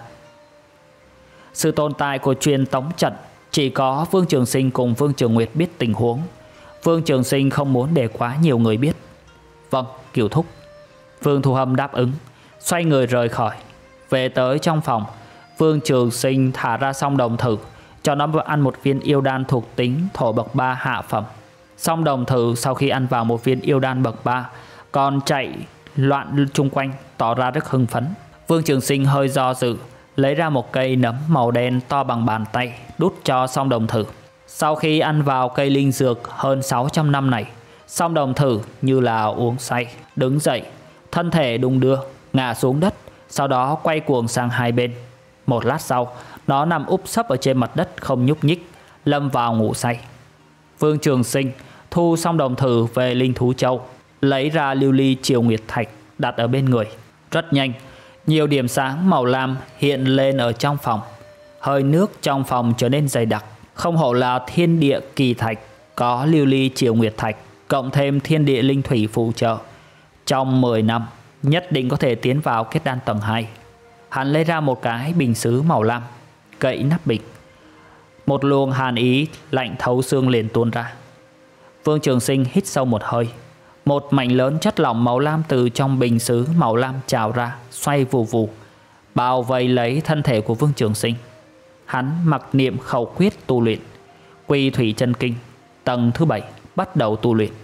Sự tồn tại của truyền tống trận chỉ có Vương Trường Sinh cùng Vương Trường Nguyệt biết tình huống. Vương Trường Sinh không muốn để quá nhiều người biết. Vâng, Kiều thúc. Vương Thu Hâm đáp ứng, xoay người rời khỏi. Về tới trong phòng, Vương Trường Sinh thả ra song đồng thử, cho nó ăn một viên yêu đan thuộc tính thổ bậc ba hạ phẩm. Song đồng thử sau khi ăn vào một viên yêu đan bậc ba, còn chạy loạn chung quanh, tỏ ra rất hưng phấn. Vương Trường Sinh hơi do dự, lấy ra một cây nấm màu đen to bằng bàn tay, đút cho song đồng thử. Sau khi ăn vào cây linh dược hơn sáu trăm năm này, song đồng thử như là uống say, đứng dậy, thân thể đung đưa, ngã xuống đất, sau đó quay cuồng sang hai bên. Một lát sau, nó nằm úp sấp ở trên mặt đất không nhúc nhích, lâm vào ngủ say. Vương Trường Sinh thu song đồng thử về linh thú châu, lấy ra lưu ly triều nguyệt thạch đặt ở bên người. Rất nhanh, nhiều điểm sáng màu lam hiện lên ở trong phòng. Hơi nước trong phòng trở nên dày đặc. Không hổ là thiên địa kỳ thạch, có lưu ly triều nguyệt thạch cộng thêm thiên địa linh thủy phụ trợ, trong mười năm nhất định có thể tiến vào kết đan tầng hai. Hắn lấy ra một cái bình sứ màu lam, cậy nắp bình. Một luồng hàn ý lạnh thấu xương liền tuôn ra. Vương Trường Sinh hít sâu một hơi. Một mảnh lớn chất lỏng màu lam từ trong bình sứ màu lam trào ra, xoay vù vù, bao vây lấy thân thể của Vương Trường Sinh. Hắn mặc niệm khẩu quyết tu luyện Quy Thủy Chân Kinh tầng thứ bảy, bắt đầu tu luyện.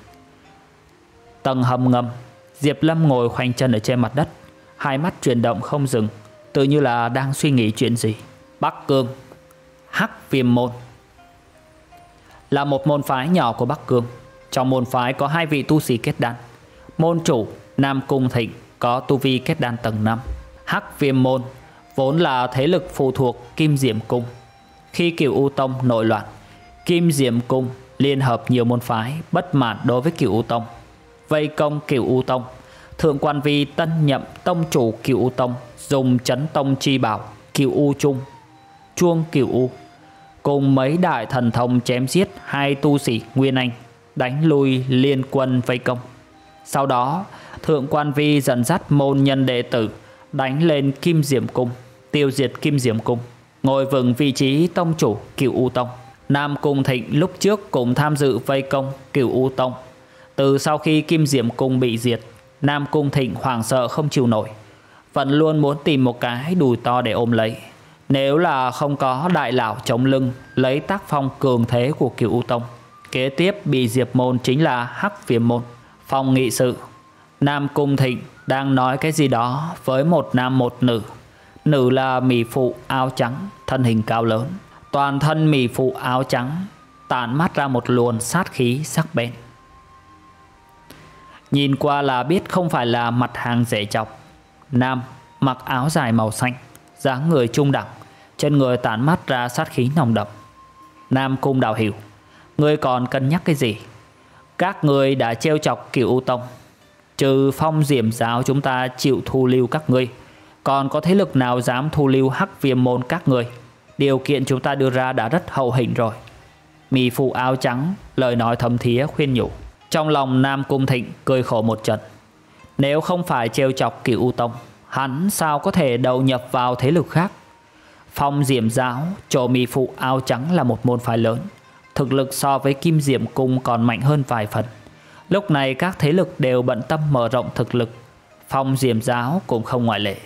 Tầng hầm ngầm, Diệp Lâm ngồi khoanh chân ở trên mặt đất, hai mắt chuyển động không dừng, tự như là đang suy nghĩ chuyện gì. Bắc Cương, Hắc Viêm môn là một môn phái nhỏ của Bắc Cương. Trong môn phái có hai vị tu sĩ kết đan. Môn chủ Nam Cung Thịnh có tu vi kết đan tầng năm. Hắc Viêm môn vốn là thế lực phụ thuộc Kim Diệm Cung. Khi Cửu U Tông nội loạn, Kim Diệm Cung liên hợp nhiều môn phái bất mãn đối với Cửu U Tông, vây công Cửu U Tông. Thượng quan Vi tân nhậm tông chủ Cửu U Tông, dùng chấn tông chi bảo Cửu U Trung, chuông Cửu U, cùng mấy đại thần thông chém giết hai tu sĩ Nguyên Anh, đánh lui liên quân vây công. Sau đó, Thượng quan Vi dẫn dắt môn nhân đệ tử đánh lên Kim Diệm Cung, tiêu diệt Kim Diệm Cung, ngồi vững vị trí tông chủ Cửu U Tông. Nam Cung Thịnh lúc trước cũng tham dự vây công Cửu U Tông. Từ sau khi Kim Diệm Cung bị diệt, Nam Cung Thịnh hoảng sợ không chịu nổi, vẫn luôn muốn tìm một cái đùi to để ôm lấy. Nếu là không có đại lão chống lưng, lấy tác phong cường thế của Cửu U Tông, kế tiếp bị diệt môn chính là Hắc Viêm môn. Phòng nghị sự, Nam Cung Thịnh đang nói cái gì đó với một nam một nữ. Nữ là mỹ phụ áo trắng, thân hình cao lớn. Toàn thân mỹ phụ áo trắng tản mát ra một luồng sát khí sắc bén, nhìn qua là biết không phải là mặt hàng dễ chọc. Nam mặc áo dài màu xanh, dáng người trung đẳng, trên người tản mát ra sát khí nồng đậm. Nam Cung Đạo Hiểu, ngươi còn cân nhắc cái gì? Các ngươi đã trêu chọc Cửu U Tông, trừ Phong Diệm giáo chúng ta chịu thu lưu các ngươi, còn có thế lực nào dám thu lưu Hắc Viêm môn các ngươi? Điều kiện chúng ta đưa ra đã rất hậu hĩnh rồi. Mị phụ áo trắng lời nói thấm thía khuyên nhủ. Trong lòng Nam Cung Thịnh cười khổ một trận. Nếu không phải trêu chọc Cửu U Tông, hắn sao có thể đầu nhập vào thế lực khác? Phong Diệm giáo chỗ mị phụ áo trắng là một môn phái lớn, thực lực so với Kim Diệm cung còn mạnh hơn vài phần. Lúc này các thế lực đều bận tâm mở rộng thực lực, Phong Diệm giáo cũng không ngoại lệ.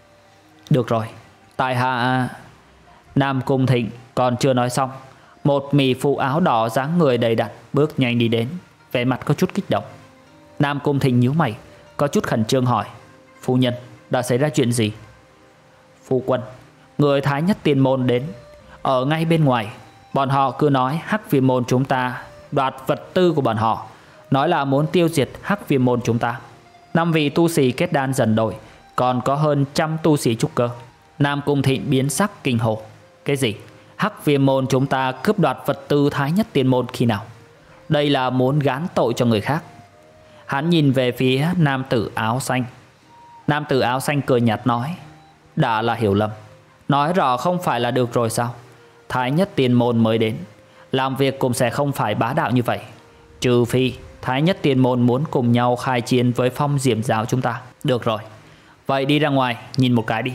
Được rồi, tại hạ... Nam Cung Thịnh còn chưa nói xong, một mị phụ áo đỏ dáng người đầy đặn bước nhanh đi đến, vẻ mặt có chút kích động. Nam Cung Thịnh nhíu mày, có chút khẩn trương hỏi: phu nhân, đã xảy ra chuyện gì? Phu quân, người Thái Nhất Tiên môn đến, ở ngay bên ngoài. Bọn họ cứ nói Hắc Viêm môn chúng ta đoạt vật tư của bọn họ, nói là muốn tiêu diệt Hắc Viêm môn chúng ta. Năm vị tu sĩ kết đan dần đổi, còn có hơn trăm tu sĩ trúc cơ. Nam Cung Thịnh biến sắc kinh hồ. Cái gì? Hắc Viêm môn chúng ta cướp đoạt vật tư Thái Nhất Tiên môn khi nào? Đây là muốn gán tội cho người khác. Hắn nhìn về phía nam tử áo xanh. Nam tử áo xanh cười nhạt nói: đã là hiểu lầm, nói rõ không phải là được rồi sao? Thái Nhất Tiên môn mới đến, làm việc cũng sẽ không phải bá đạo như vậy. Trừ phi Thái Nhất Tiên môn muốn cùng nhau khai chiến với Phong Diệm giáo chúng ta. Được rồi, vậy đi ra ngoài nhìn một cái đi.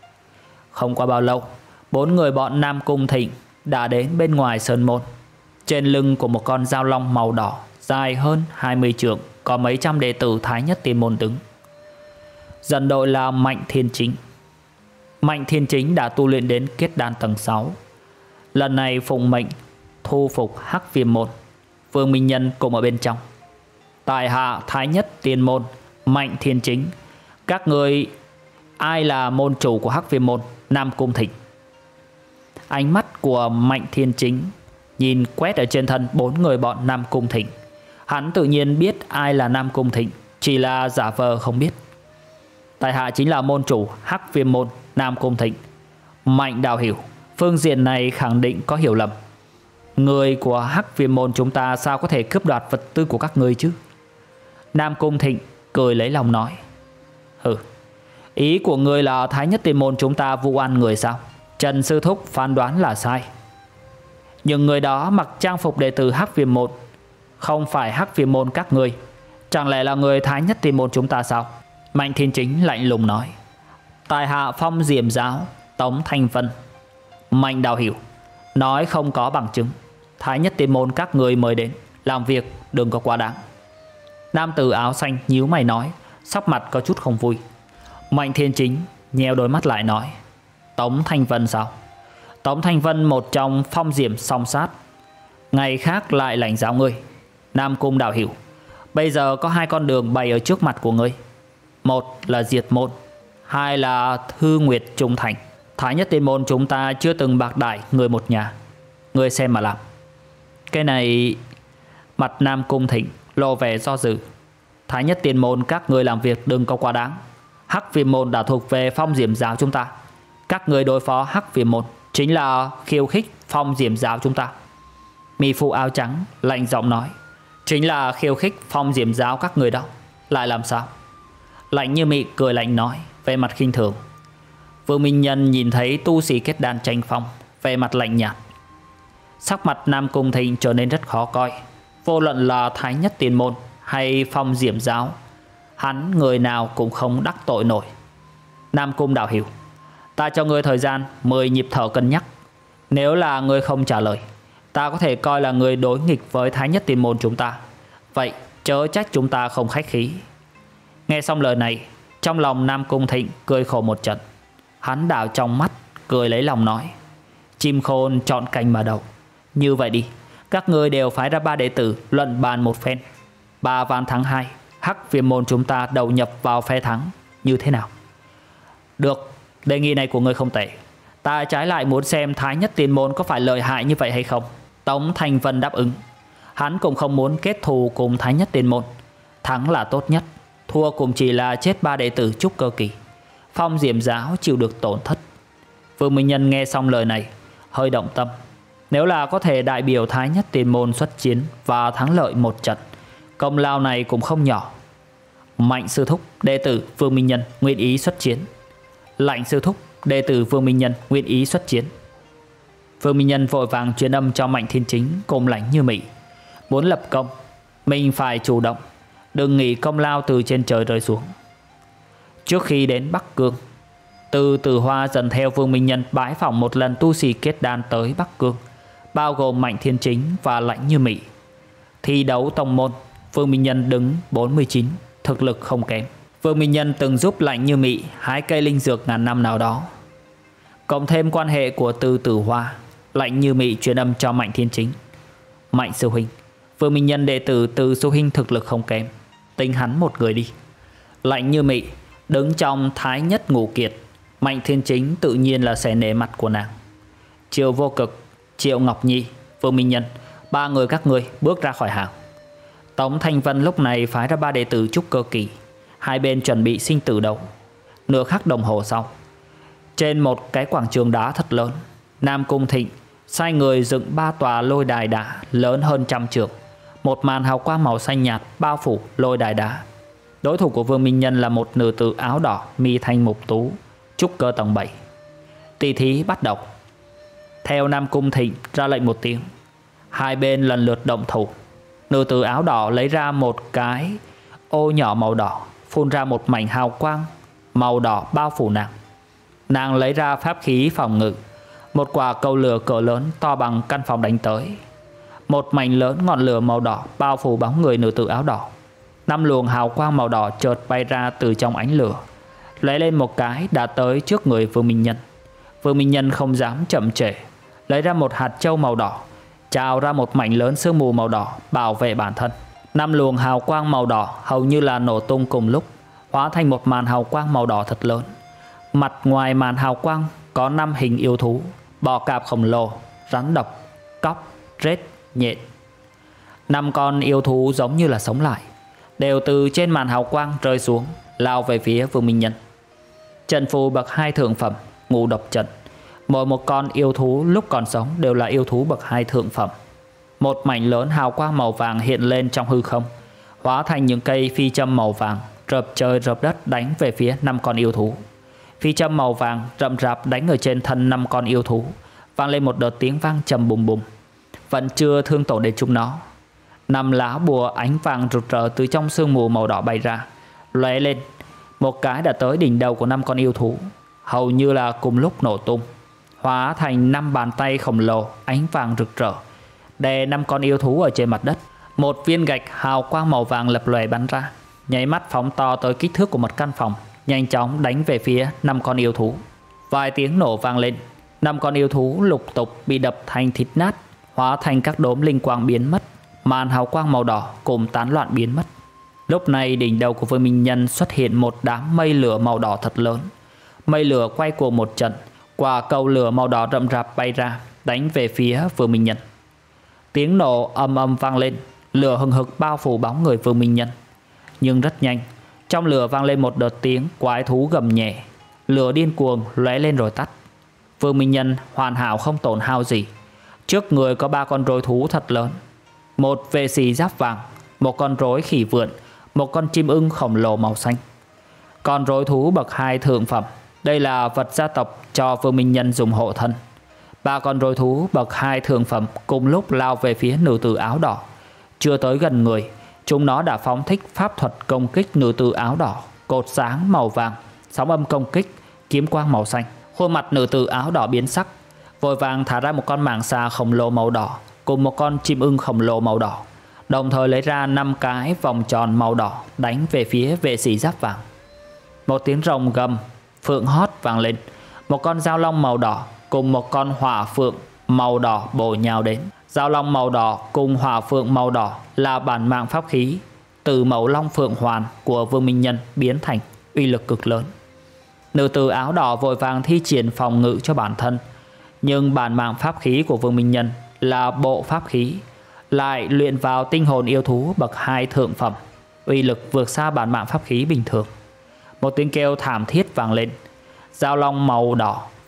Không qua bao lâu, bốn người bọn Nam Cung Thịnh đã đến bên ngoài sơn môn. Trên lưng của một con dao long màu đỏ dài hơn hai mươi trượng có mấy trăm đệ tử Thái Nhất Tiên môn đứng. Dẫn đội là Mạnh Thiên Chính. Mạnh Thiên Chính đã tu luyện đến kết đan tầng sáu. Lần này phụng mệnh thu phục Hắc Viêm môn. Vương Minh Nhân cùng ở bên trong. Tại hạ Thái Nhất Tiên môn Mạnh Thiên Chính, các người ai là môn chủ của Hắc Viêm môn? Nam Cung Thịnh. Ánh mắt của Mạnh Thiên Chính nhìn quét ở trên thân bốn người bọn Nam Cung Thịnh. Hắn tự nhiên biết ai là Nam Cung Thịnh, chỉ là giả vờ không biết. Tại hạ chính là môn chủ Hắc Viêm môn Nam Cung Thịnh. Mạnh Đạo Hiểu, phương diện này khẳng định có hiểu lầm. Người của Hắc Viêm môn chúng ta sao có thể cướp đoạt vật tư của các ngươi chứ? Nam Cung Thịnh cười lấy lòng nói: hừ, ý của ngươi là Thái Nhất Tiên môn chúng ta vu oan người sao? Trần sư thúc phán đoán là sai. Nhưng người đó mặc trang phục đệ tử Hắc Viêm môn, không phải Hắc Viêm môn các ngươi, chẳng lẽ là người Thái Nhất Tiên môn chúng ta sao? Mạnh Thiên Chính lạnh lùng nói: tại hạ Phong Diệm giáo Tống Thanh Vân. Mạnh Đạo Hiểu, nói không có bằng chứng, Thái Nhất Tiên môn các người mới đến, làm việc đừng có quá đáng. Nam tử áo xanh nhíu mày nói, sắc mặt có chút không vui. Mạnh Thiên Chính nheo đôi mắt lại nói: Tống Thanh Vân sao? Tống Thanh Vân một trong Phong Diệm song sát, ngày khác lại lãnh giáo ngươi. Nam Cung Đạo Hiểu, bây giờ có hai con đường bày ở trước mặt của ngươi. Một là diệt môn, hai là Thư Nguyệt trung thành. Thái Nhất Tiên môn chúng ta chưa từng bạc đãi người một nhà, ngươi xem mà làm. Cái này... Mặt Nam Cung Thịnh lộ vẻ do dự. Thái Nhất Tiên môn các ngươi làm việc đừng có quá đáng. Hắc Viêm môn đã thuộc về Phong Diệm giáo chúng ta, các người đối phó Hắc Viêm môn chính là khiêu khích Phong Diệm giáo chúng ta. Mi phụ áo trắng lạnh giọng nói: chính là khiêu khích Phong Diệm giáo các người đó. Lại làm sao? Lạnh như mị cười lạnh nói, vẻ mặt khinh thường. Vương Minh Nhân nhìn thấy tu sĩ kết đan tranh phong, vẻ mặt lạnh nhạt. Sắc mặt Nam Cung Thịnh trở nên rất khó coi. Vô luận là Thái Nhất Tiên môn hay Phong Diệm giáo, hắn người nào cũng không đắc tội nổi. Nam Cung Đạo Hiểu, ta cho ngươi thời gian mười nhịp thở cân nhắc. Nếu là ngươi không trả lời, ta có thể coi là ngươi đối nghịch với Thái Nhất Tiên môn chúng ta. Vậy chớ trách chúng ta không khách khí. Nghe xong lời này, trong lòng Nam Cung Thịnh cười khổ một trận. Hắn đảo trong mắt cười lấy lòng nói: chim khôn chọn cành mà đậu. Như vậy đi, các ngươi đều phái ra ba đệ tử luận bàn một phen. Ba ván thắng hai, Hắc Viêm môn chúng ta đầu nhập vào phe thắng, như thế nào? Được, đề nghị này của ngươi không tệ. Ta trái lại muốn xem Thái Nhất Tiên môn có phải lợi hại như vậy hay không. Tống Thanh Vân đáp ứng. Hắn cũng không muốn kết thù cùng Thái Nhất Tiên môn. Thắng là tốt nhất, thua cũng chỉ là chết ba đệ tử trúc cơ kỳ. Phong Diệm giáo chịu được tổn thất. Vương Minh Nhân nghe xong lời này hơi động tâm. Nếu là có thể đại biểu Thái Nhất Tiên Môn xuất chiến và thắng lợi một trận, công lao này cũng không nhỏ. Mạnh sư thúc, đệ tử Vương Minh Nhân nguyện ý xuất chiến. Lạnh sư thúc, đệ tử Vương Minh Nhân nguyện ý xuất chiến. Vương Minh Nhân vội vàng truyền âm cho Mạnh Thiên Chính cùng Lãnh Như Mị. Muốn lập công, mình phải chủ động, đừng nghĩ công lao từ trên trời rơi xuống. Trước khi đến Bắc Cương, Từ Tử Hoa dần theo Vương Minh Nhân bái phỏng một lần tu sĩ kết đan tới Bắc Cương, bao gồm Mạnh Thiên Chính và Lãnh Như Mị. Thi đấu tông môn, Vương Minh Nhân đứng bốn mươi chín, thực lực không kém. Vương Minh Nhân từng giúp Lãnh Như Mị hái cây linh dược ngàn năm nào đó. Cộng thêm quan hệ của Từ Tử Hoa, Lãnh Như Mị truyền âm cho Mạnh Thiên Chính. Mạnh sư huynh, Vương Minh Nhân đệ tử Từ sư huynh thực lực không kém, tính hắn một người đi. Lãnh Như Mị đứng trong Thái Nhất Ngũ Kiệt, Mạnh Thiên Chính tự nhiên là sẽ nể mặt của nàng. Triệu Vô Cực, Triệu Ngọc Nhi, Vương Minh Nhân, ba người các ngươi bước ra khỏi hàng. Tống Thanh Vân lúc này phái ra ba đệ tử trúc cơ kỳ, hai bên chuẩn bị sinh tử đấu. Nửa khắc đồng hồ sau, trên một cái quảng trường đá thật lớn, Nam Cung Thịnh sai người dựng ba tòa lôi đài đá lớn hơn trăm trượng, một màn hào quang màu xanh nhạt bao phủ lôi đài đá. Đối thủ của Vương Minh Nhân là một nữ tử áo đỏ, mi thanh mục tú, trúc cơ tầng bảy. Tỷ thí bắt đầu. Theo Nam Cung Thịnh ra lệnh một tiếng, hai bên lần lượt động thủ. Nữ tử áo đỏ lấy ra một cái ô nhỏ màu đỏ, phun ra một mảnh hào quang màu đỏ bao phủ nàng. Nàng lấy ra pháp khí phòng ngự, một quả cầu lửa cỡ lớn to bằng căn phòng đánh tới. Một mảnh lớn ngọn lửa màu đỏ bao phủ bóng người nữ tử áo đỏ. Năm luồng hào quang màu đỏ chợt bay ra từ trong ánh lửa, lóe lên một cái đã tới trước người Vương Minh Nhân. Vương Minh Nhân không dám chậm trễ, lấy ra một hạt châu màu đỏ, trào ra một mảnh lớn sương mù màu đỏ bảo vệ bản thân. Năm luồng hào quang màu đỏ hầu như là nổ tung cùng lúc, hóa thành một màn hào quang màu đỏ thật lớn. Mặt ngoài màn hào quang có năm hình yêu thú: bò cạp khổng lồ, rắn độc, cóc, rết, nhện. Năm con yêu thú giống như là sống lại, đều từ trên màn hào quang rơi xuống, lao về phía Vương Minh Nhân. Trận phù bậc hai thượng phẩm, ngũ độc trận. Mỗi một con yêu thú lúc còn sống đều là yêu thú bậc hai thượng phẩm. Một mảnh lớn hào quang màu vàng hiện lên trong hư không, hóa thành những cây phi châm màu vàng rợp trời rợp đất đánh về phía năm con yêu thú. Phi châm màu vàng rậm rạp đánh ở trên thân năm con yêu thú, vang lên một đợt tiếng vang trầm bùng bùng, vẫn chưa thương tổn đến chúng nó. Năm lá bùa ánh vàng rực rỡ từ trong sương mù màu đỏ bay ra, lóe lên, một cái đã tới đỉnh đầu của năm con yêu thú, hầu như là cùng lúc nổ tung, hóa thành năm bàn tay khổng lồ ánh vàng rực rỡ, đè năm con yêu thú ở trên mặt đất. Một viên gạch hào quang màu vàng lập lòe bắn ra, nháy mắt phóng to tới kích thước của một căn phòng, nhanh chóng đánh về phía năm con yêu thú. Vài tiếng nổ vang lên, năm con yêu thú lục tục bị đập thành thịt nát, hóa thành các đốm linh quang biến mất, màn hào quang màu đỏ cùng tán loạn biến mất. Lúc này đỉnh đầu của Vương Minh Nhân xuất hiện một đám mây lửa màu đỏ thật lớn. Mây lửa quay cuồng một trận, quả cầu lửa màu đỏ rậm rạp bay ra, đánh về phía Vương Minh Nhân. Tiếng nổ ầm ầm vang lên, lửa hừng hực bao phủ bóng người Vương Minh Nhân. Nhưng rất nhanh, trong lửa vang lên một đợt tiếng quái thú gầm nhẹ, lửa điên cuồng lóe lên rồi tắt. Vương Minh Nhân hoàn hảo không tổn hao gì. Trước người có ba con rối thú thật lớn, một vệ sĩ giáp vàng, một con rối khỉ vượn, một con chim ưng khổng lồ màu xanh. Con rối thú bậc hai thượng phẩm, đây là vật gia tộc cho Vương Minh Nhân dùng hộ thân. Ba con rối thú bậc hai thượng phẩm cùng lúc lao về phía nữ tử áo đỏ. Chưa tới gần người, chúng nó đã phóng thích pháp thuật công kích nữ tử áo đỏ, cột sáng màu vàng, sóng âm công kích, kiếm quang màu xanh. Khuôn mặt nữ tử áo đỏ biến sắc, vội vàng thả ra một con mảng xà khổng lồ màu đỏ cùng một con chim ưng khổng lồ màu đỏ, đồng thời lấy ra năm cái vòng tròn màu đỏ đánh về phía vệ sĩ giáp vàng. Một tiếng rồng gầm, phượng hót vang lên, một con dao long màu đỏ cùng một con hỏa phượng màu đỏ bổ nhào đến. Dao long màu đỏ cùng hỏa phượng màu đỏ là bản mạng pháp khí từ mẫu long phượng hoàn của Vương Minh Nhân biến thành, uy lực cực lớn. Nữ tử áo đỏ vội vàng thi triển phòng ngự cho bản thân, nhưng bản mạng pháp khí của Vương Minh Nhân là bộ pháp khí, lại luyện vào tinh hồn yêu thú bậc hai thượng phẩm, uy lực vượt xa bản mạng pháp khí bình thường. Một tiếng kêu thảm thiết vang lên, dao long màu đỏ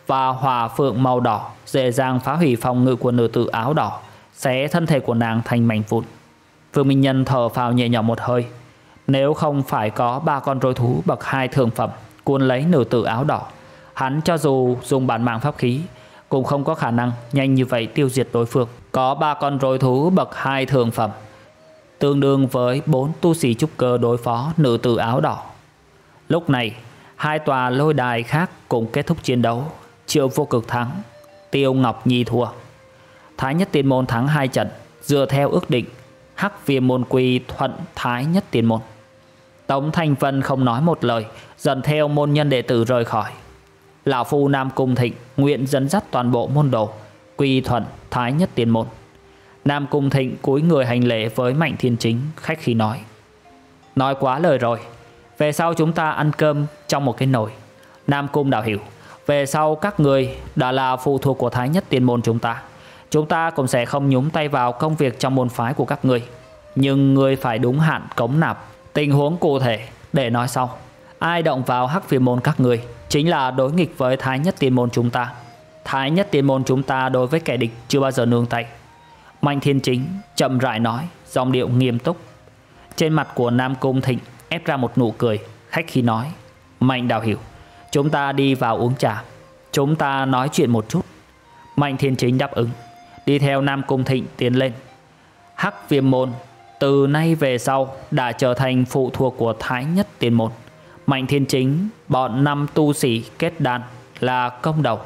và hỏa phượng màu đỏ dễ dàng phá hủy phòng ngự của nữ tử áo đỏ, xé thân thể của nàng thành mảnh vụn. Vương Minh Nhân thở phào nhẹ nhõm một hơi. Nếu không phải có ba con rối thú bậc hai thượng phẩm cuốn lấy nữ tử áo đỏ, hắn cho dù dùng bản mạng pháp khí cũng không có khả năng nhanh như vậy tiêu diệt đối phương. Có ba con rối thú bậc hai thượng phẩm tương đương với bốn tu sĩ trúc cơ đối phó nữ tử áo đỏ. Lúc này, hai tòa lôi đài khác cũng kết thúc chiến đấu. Triệu Vô Cực thắng, Tiêu Ngọc Nhi thua. Thái Nhất Tiên Môn thắng hai trận, dựa theo ước định, Hắc Viêm Môn quy thuận Thái Nhất Tiên Môn. Tống Thanh Vân không nói một lời, dần theo môn nhân đệ tử rời khỏi. Lão phu Nam Cung Thịnh nguyện dẫn dắt toàn bộ môn đồ quy thuận Thái Nhất Tiên Môn. Nam Cung Thịnh cúi người hành lễ với Mạnh Thiên Chính, khách khí nói: nói quá lời rồi, về sau chúng ta ăn cơm trong một cái nồi. Nam Cung đạo hiểu, về sau các người đã là phụ thuộc của Thái Nhất Tiên Môn chúng ta, chúng ta cũng sẽ không nhúng tay vào công việc trong môn phái của các ngươi. Nhưng ngươi phải đúng hạn cống nạp. Tình huống cụ thể để nói sau. Ai động vào Hắc Viêm Môn các ngươi chính là đối nghịch với Thái Nhất Tiên Môn chúng ta. Thái Nhất Tiên Môn chúng ta đối với kẻ địch chưa bao giờ nương tay. Mạnh Thiên Chính chậm rãi nói, giọng điệu nghiêm túc. Trên mặt của Nam Cung Thịnh ép ra một nụ cười, khách khí nói: Mạnh đạo hiểu, chúng ta đi vào uống trà, chúng ta nói chuyện một chút. Mạnh Thiên Chính đáp ứng, đi theo Nam Cung Thịnh tiến lên. Hắc Viêm Môn từ nay về sau đã trở thành phụ thuộc của Thái Nhất Tiên Môn. Mạnh Thiên Chính bọn năm tu sĩ kết đan là công đầu.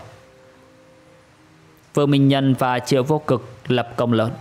Vương Minh Nhân và Triệu Vô Cực lập công lớn.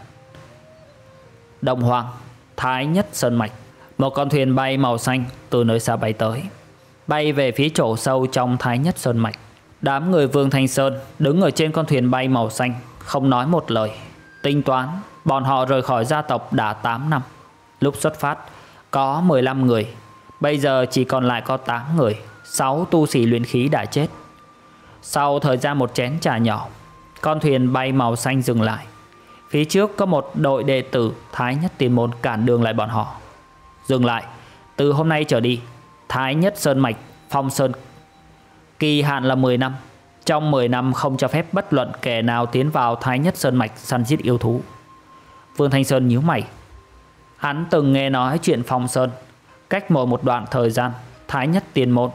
Động Hoàng, Thái Nhất Sơn Mạch. Một con thuyền bay màu xanh từ nơi xa bay tới, bay về phía chỗ sâu trong Thái Nhất Sơn Mạch. Đám người Vương Thanh Sơn đứng ở trên con thuyền bay màu xanh, không nói một lời. Tính toán bọn họ rời khỏi gia tộc đã tám năm. Lúc xuất phát có mười lăm người, bây giờ chỉ còn lại có tám người. Sáu tu sĩ luyện khí đã chết. Sau thời gian một chén trà nhỏ, con thuyền bay màu xanh dừng lại. Phía trước có một đội đệ tử Thái Nhất Tiên Môn cản đường lại bọn họ. Dừng lại, từ hôm nay trở đi, Thái Nhất Sơn Mạch Phong Sơn kỳ hạn là mười năm. Trong mười năm không cho phép bất luận kẻ nào tiến vào Thái Nhất Sơn Mạch săn giết yêu thú. Vương Thanh Sơn nhíu mày. Hắn từng nghe nói chuyện Phong Sơn, cách mỗi một đoạn thời gian Thái Nhất Tiên Môn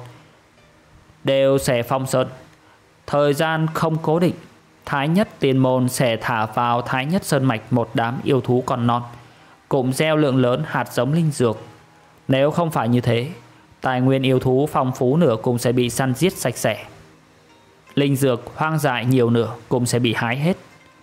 đều sẽ phong sơn. Thời gian không cố định, Thái Nhất Tiên Môn sẽ thả vào Thái Nhất Sơn Mạch một đám yêu thú còn non, cũng gieo lượng lớn hạt giống linh dược. Nếu không phải như thế, tài nguyên yêu thú phong phú nửa cũng sẽ bị săn giết sạch sẽ. Linh dược hoang dại nhiều nửa cũng sẽ bị hái hết.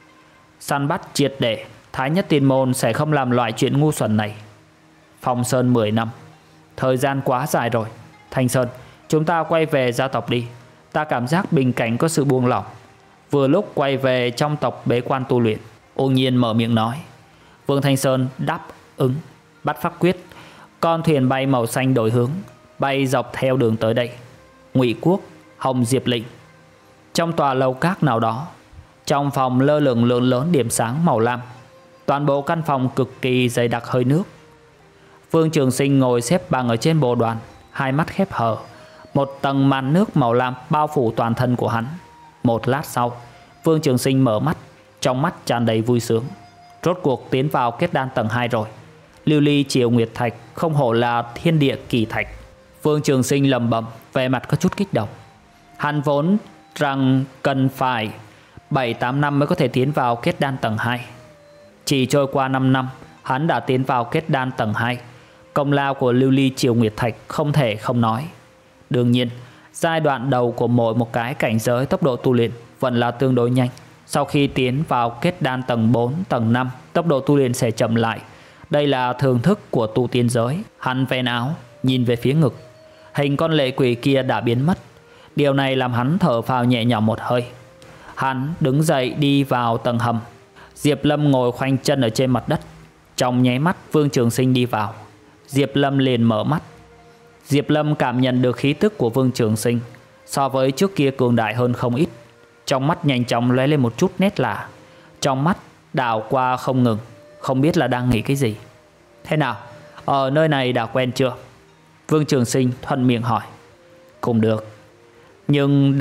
Săn bắt triệt để, Thái Nhất Tiên Môn sẽ không làm loại chuyện ngu xuẩn này. Phong sơn mười năm, thời gian quá dài rồi. Thanh Sơn, chúng ta quay về gia tộc đi. Ta cảm giác bình cảnh có sự buông lỏng. Vừa lúc quay về trong tộc bế quan tu luyện. Ôn Nhiên mở miệng nói. Vương Thanh Sơn đáp ứng, bắt pháp quyết. Con thuyền bay màu xanh đổi hướng, bay dọc theo đường tới đây. Ngụy Quốc, Hồng Diệp Lĩnh. Trong tòa lầu các nào đó, trong phòng lơ lửng lượng lớn điểm sáng màu lam. Toàn bộ căn phòng cực kỳ dày đặc hơi nước. Vương Trường Sinh ngồi xếp bằng ở trên bồ đoàn, hai mắt khép hờ. Một tầng màn nước màu lam bao phủ toàn thân của hắn. Một lát sau, Vương Trường Sinh mở mắt, trong mắt tràn đầy vui sướng. Rốt cuộc tiến vào kết đan tầng hai rồi. Lưu ly triều nguyệt thạch, không hổ là thiên địa kỳ thạch. Vương Trường Sinh lẩm bẩm, vẻ mặt có chút kích động. Hắn vốn rằng cần phải bảy tám năm mới có thể tiến vào kết đan tầng hai. Chỉ trôi qua năm năm, hắn đã tiến vào kết đan tầng hai. Công lao của lưu ly triều nguyệt thạch không thể không nói. Đương nhiên, giai đoạn đầu của mỗi một cái cảnh giới tốc độ tu luyện vẫn là tương đối nhanh. Sau khi tiến vào kết đan tầng bốn, tầng năm, tốc độ tu luyện sẽ chậm lại. Đây là thường thức của tu tiên giới. Hắn vén áo, nhìn về phía ngực. Hình con lệ quỷ kia đã biến mất. Điều này làm hắn thở phào nhẹ nhõm một hơi. Hắn đứng dậy đi vào tầng hầm. Diệp Lâm ngồi khoanh chân ở trên mặt đất. Trong nháy mắt Vương Trường Sinh đi vào, Diệp Lâm liền mở mắt. Diệp Lâm cảm nhận được khí tức của Vương Trường Sinh so với trước kia cường đại hơn không ít. Trong mắt nhanh chóng lóe lên một chút nét lạ. Trong mắt đảo qua không ngừng, không biết là đang nghĩ cái gì. Thế nào, ở nơi này đã quen chưa? Vương Trường Sinh thuận miệng hỏi. Cũng được, nhưng đặt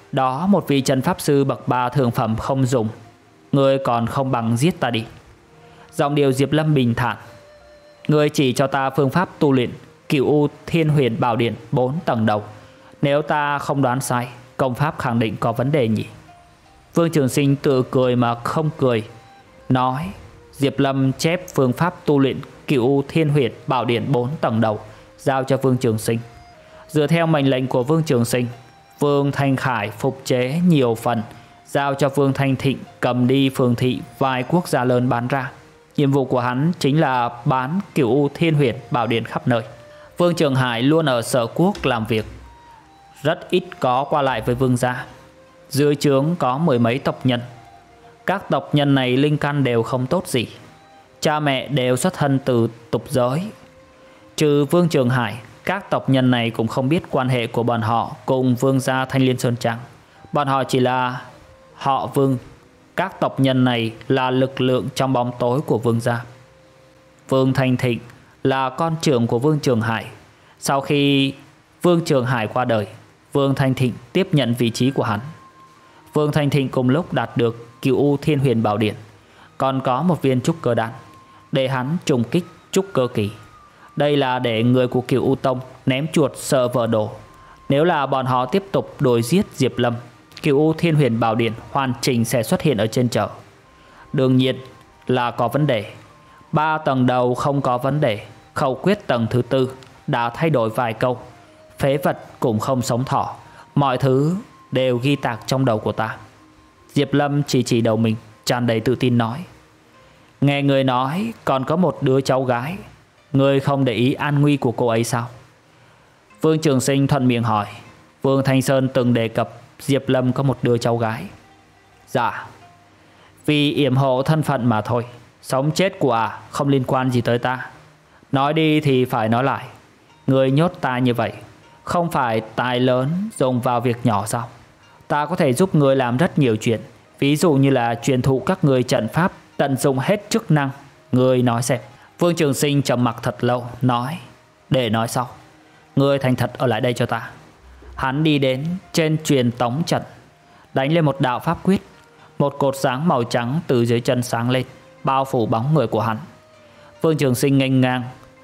Đó một vị trấn pháp sư bậc ba thượng phẩm không dùng, ngươi còn không bằng giết ta đi. Giọng điệu Diệp Lâm bình thản. Ngươi chỉ cho ta phương pháp tu luyện Cửu U Thiên Huyền Bảo Điện bốn tầng đầu. Nếu ta không đoán sai, công pháp khẳng định có vấn đề nhỉ? Vương Trường Sinh tự cười mà không cười, nói Diệp Lâm chép phương pháp tu luyện Cửu U Thiên Huyền Bảo Điện bốn tầng đầu giao cho Vương Trường Sinh. Dựa theo mệnh lệnh của Vương Trường Sinh, Vương Thanh Khải phục chế nhiều phần giao cho Vương Thanh Thịnh cầm đi phường thị vài quốc gia lớn bán ra. Nhiệm vụ của hắn chính là bán Cửu U Thiên Huyền Bảo Điện khắp nơi. Vương Trường Hải luôn ở Sở Quốc làm việc, rất ít có qua lại với vương gia. Dưới trướng có mười mấy tộc nhân. Các tộc nhân này linh căn đều không tốt gì, cha mẹ đều xuất thân từ tục giới. Trừ Vương Trường Hải, các tộc nhân này cũng không biết quan hệ của bọn họ cùng vương gia Thanh Liên Sơn Trang. Bọn họ chỉ là họ Vương. Các tộc nhân này là lực lượng trong bóng tối của vương gia. Vương Thanh Thịnh là con trưởng của Vương Trường Hải. Sau khi Vương Trường Hải qua đời, Vương Thanh Thịnh tiếp nhận vị trí của hắn. Vương Thanh Thịnh cùng lúc đạt được Cửu U Thiên Huyền Bảo Điện, còn có một viên trúc cơ đan để hắn trùng kích trúc cơ kỳ. Đây là để người của Cửu U Tông ném chuột sợ vỡ đồ. Nếu là bọn họ tiếp tục đuổi giết Diệp Lâm, Cửu U Thiên Huyền Bảo Điện hoàn chỉnh sẽ xuất hiện ở trên chợ. Đương nhiên là có vấn đề. Ba tầng đầu không có vấn đề, khẩu quyết tầng thứ tư đã thay đổi vài câu. Phế vật cũng không sống thọ, mọi thứ đều ghi tạc trong đầu của ta. Diệp Lâm chỉ chỉ đầu mình, tràn đầy tự tin nói. Nghe người nói còn có một đứa cháu gái, người không để ý an nguy của cô ấy sao? Vương Trường Sinh thuận miệng hỏi. Vương Thanh Sơn từng đề cập Diệp Lâm có một đứa cháu gái. Dạ, vì yểm hộ thân phận mà thôi. Sống chết của à không liên quan gì tới ta. Nói đi thì phải nói lại, người nhốt ta như vậy không phải tài lớn dùng vào việc nhỏ sao? Ta có thể giúp người làm rất nhiều chuyện, ví dụ như là truyền thụ các người trận pháp, tận dụng hết chức năng. Người nói xem. Vương Trường Sinh trầm mặc thật lâu, nói. Để nói sau, người thành thật ở lại đây cho ta. Hắn đi đến trên truyền tống trận, đánh lên một đạo pháp quyết. Một cột sáng màu trắng từ dưới chân sáng lên, bao phủ bóng người của hắn. Vương Trường Sinh nghênh ngang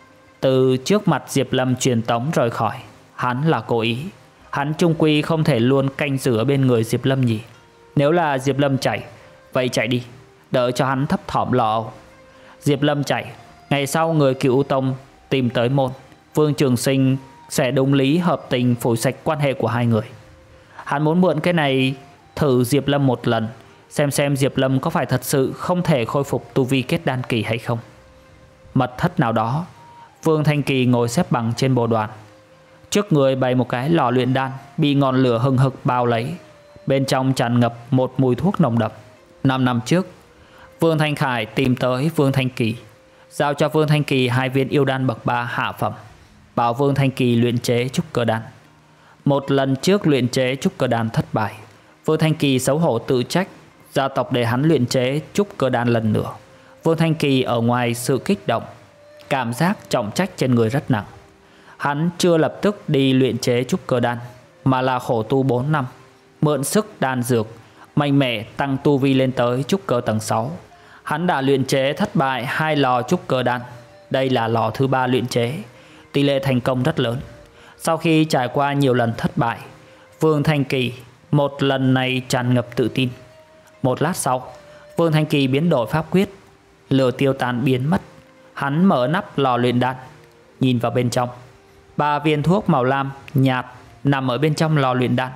từ trước mặt Diệp Lâm truyền tống rời khỏi. Hắn là cố ý. Hắn trung quy không thể luôn canh giữ ở bên người Diệp Lâm nhỉ. Nếu là Diệp Lâm chạy, vậy chạy đi, đỡ cho hắn thấp thỏm lo âu. Diệp Lâm chạy, ngày sau người Cửu Tông tìm tới môn, Vương Trường Sinh sẽ đúng lý hợp tình phủi sạch quan hệ của hai người. Hắn muốn mượn cái này thử Diệp Lâm một lần, xem xem Diệp Lâm có phải thật sự không thể khôi phục tu vi kết đan kỳ hay không. Mật thất nào đó, Vương Thanh Kỳ ngồi xếp bằng trên bồ đoàn. Trước người bày một cái lò luyện đan bị ngọn lửa hừng hực bao lấy, bên trong tràn ngập một mùi thuốc nồng đậm. Năm năm trước, Vương Thanh Khải tìm tới Vương Thanh Kỳ, giao cho Vương Thanh Kỳ hai viên yêu đan bậc ba hạ phẩm, bảo Vương Thanh Kỳ luyện chế trúc cơ đan. Một lần trước luyện chế trúc cơ đan thất bại, Vương Thanh Kỳ xấu hổ tự trách, gia tộc để hắn luyện chế trúc cơ đan lần nữa. Vương Thanh Kỳ ở ngoài sự kích động, cảm giác trọng trách trên người rất nặng. Hắn chưa lập tức đi luyện chế trúc cơ đan, mà là khổ tu bốn năm, mượn sức đan dược, mạnh mẽ tăng tu vi lên tới trúc cơ tầng sáu. Hắn đã luyện chế thất bại hai lò trúc cơ đan. Đây là lò thứ ba luyện chế, tỷ lệ thành công rất lớn. Sau khi trải qua nhiều lần thất bại, Vương Thanh Kỳ một lần này tràn ngập tự tin. Một lát sau, Vương Thanh Kỳ biến đổi pháp quyết, lửa tiêu tan biến mất. Hắn mở nắp lò luyện đan, nhìn vào bên trong. Ba viên thuốc màu lam nhạt nằm ở bên trong lò luyện đan.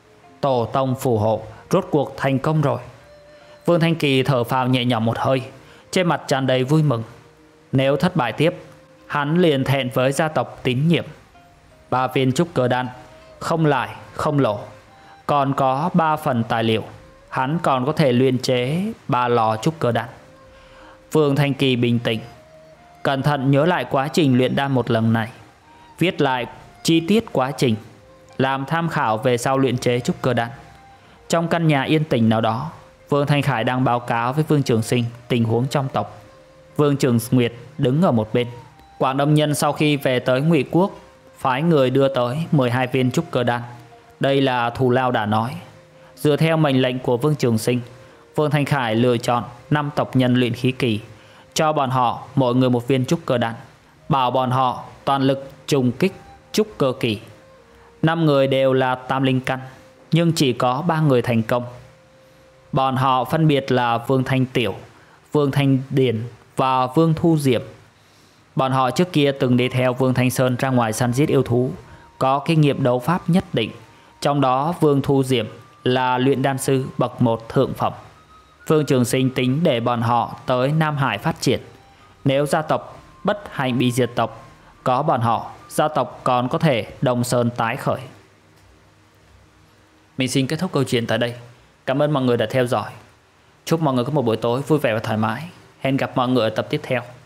Tổ tông phù hộ, rốt cuộc thành công rồi. Vương Thanh Kỳ thở phào nhẹ nhõm một hơi, trên mặt tràn đầy vui mừng. Nếu thất bại tiếp, hắn liền thẹn với gia tộc tín nhiệm. Ba viên trúc cơ đan, không lại không lỗ, còn có ba phần tài liệu, hắn còn có thể luyện chế ba lò trúc cơ đan. Vương Thanh Kỳ bình tĩnh, cẩn thận nhớ lại quá trình luyện đan một lần này, viết lại chi tiết quá trình, làm tham khảo về sau luyện chế trúc cơ đan. Trong căn nhà yên tĩnh nào đó, Vương Thanh Khải đang báo cáo với Vương Trường Sinh tình huống trong tộc. Vương Trường Nguyệt đứng ở một bên. Quảng Đông Nhân sau khi về tới Ngụy Quốc, phái người đưa tới mười hai viên trúc cơ đan. Đây là thù lao đã nói. Dựa theo mệnh lệnh của Vương Trường Sinh, Vương Thanh Khải lựa chọn năm tộc nhân luyện khí kỳ, cho bọn họ mỗi người một viên trúc cơ đan, bảo bọn họ toàn lực trùng kích trúc cơ kỳ. Năm người đều là tam linh căn, nhưng chỉ có ba người thành công. Bọn họ phân biệt là Vương Thanh Tiểu, Vương Thanh Điền và Vương Thu Diệp. Bọn họ trước kia từng đi theo Vương Thanh Sơn ra ngoài săn giết yêu thú, có kinh nghiệm đấu pháp nhất định. Trong đó Vương Thu Diệp là luyện đan sư bậc một thượng phẩm. Vương Trường Sinh tính để bọn họ tới Nam Hải phát triển. Nếu gia tộc bất hạnh bị diệt tộc, có bọn họ, gia tộc còn có thể Đông Sơn tái khởi. Mình xin kết thúc câu chuyện tại đây. Cảm ơn mọi người đã theo dõi. Chúc mọi người có một buổi tối vui vẻ và thoải mái. Hẹn gặp mọi người ở tập tiếp theo.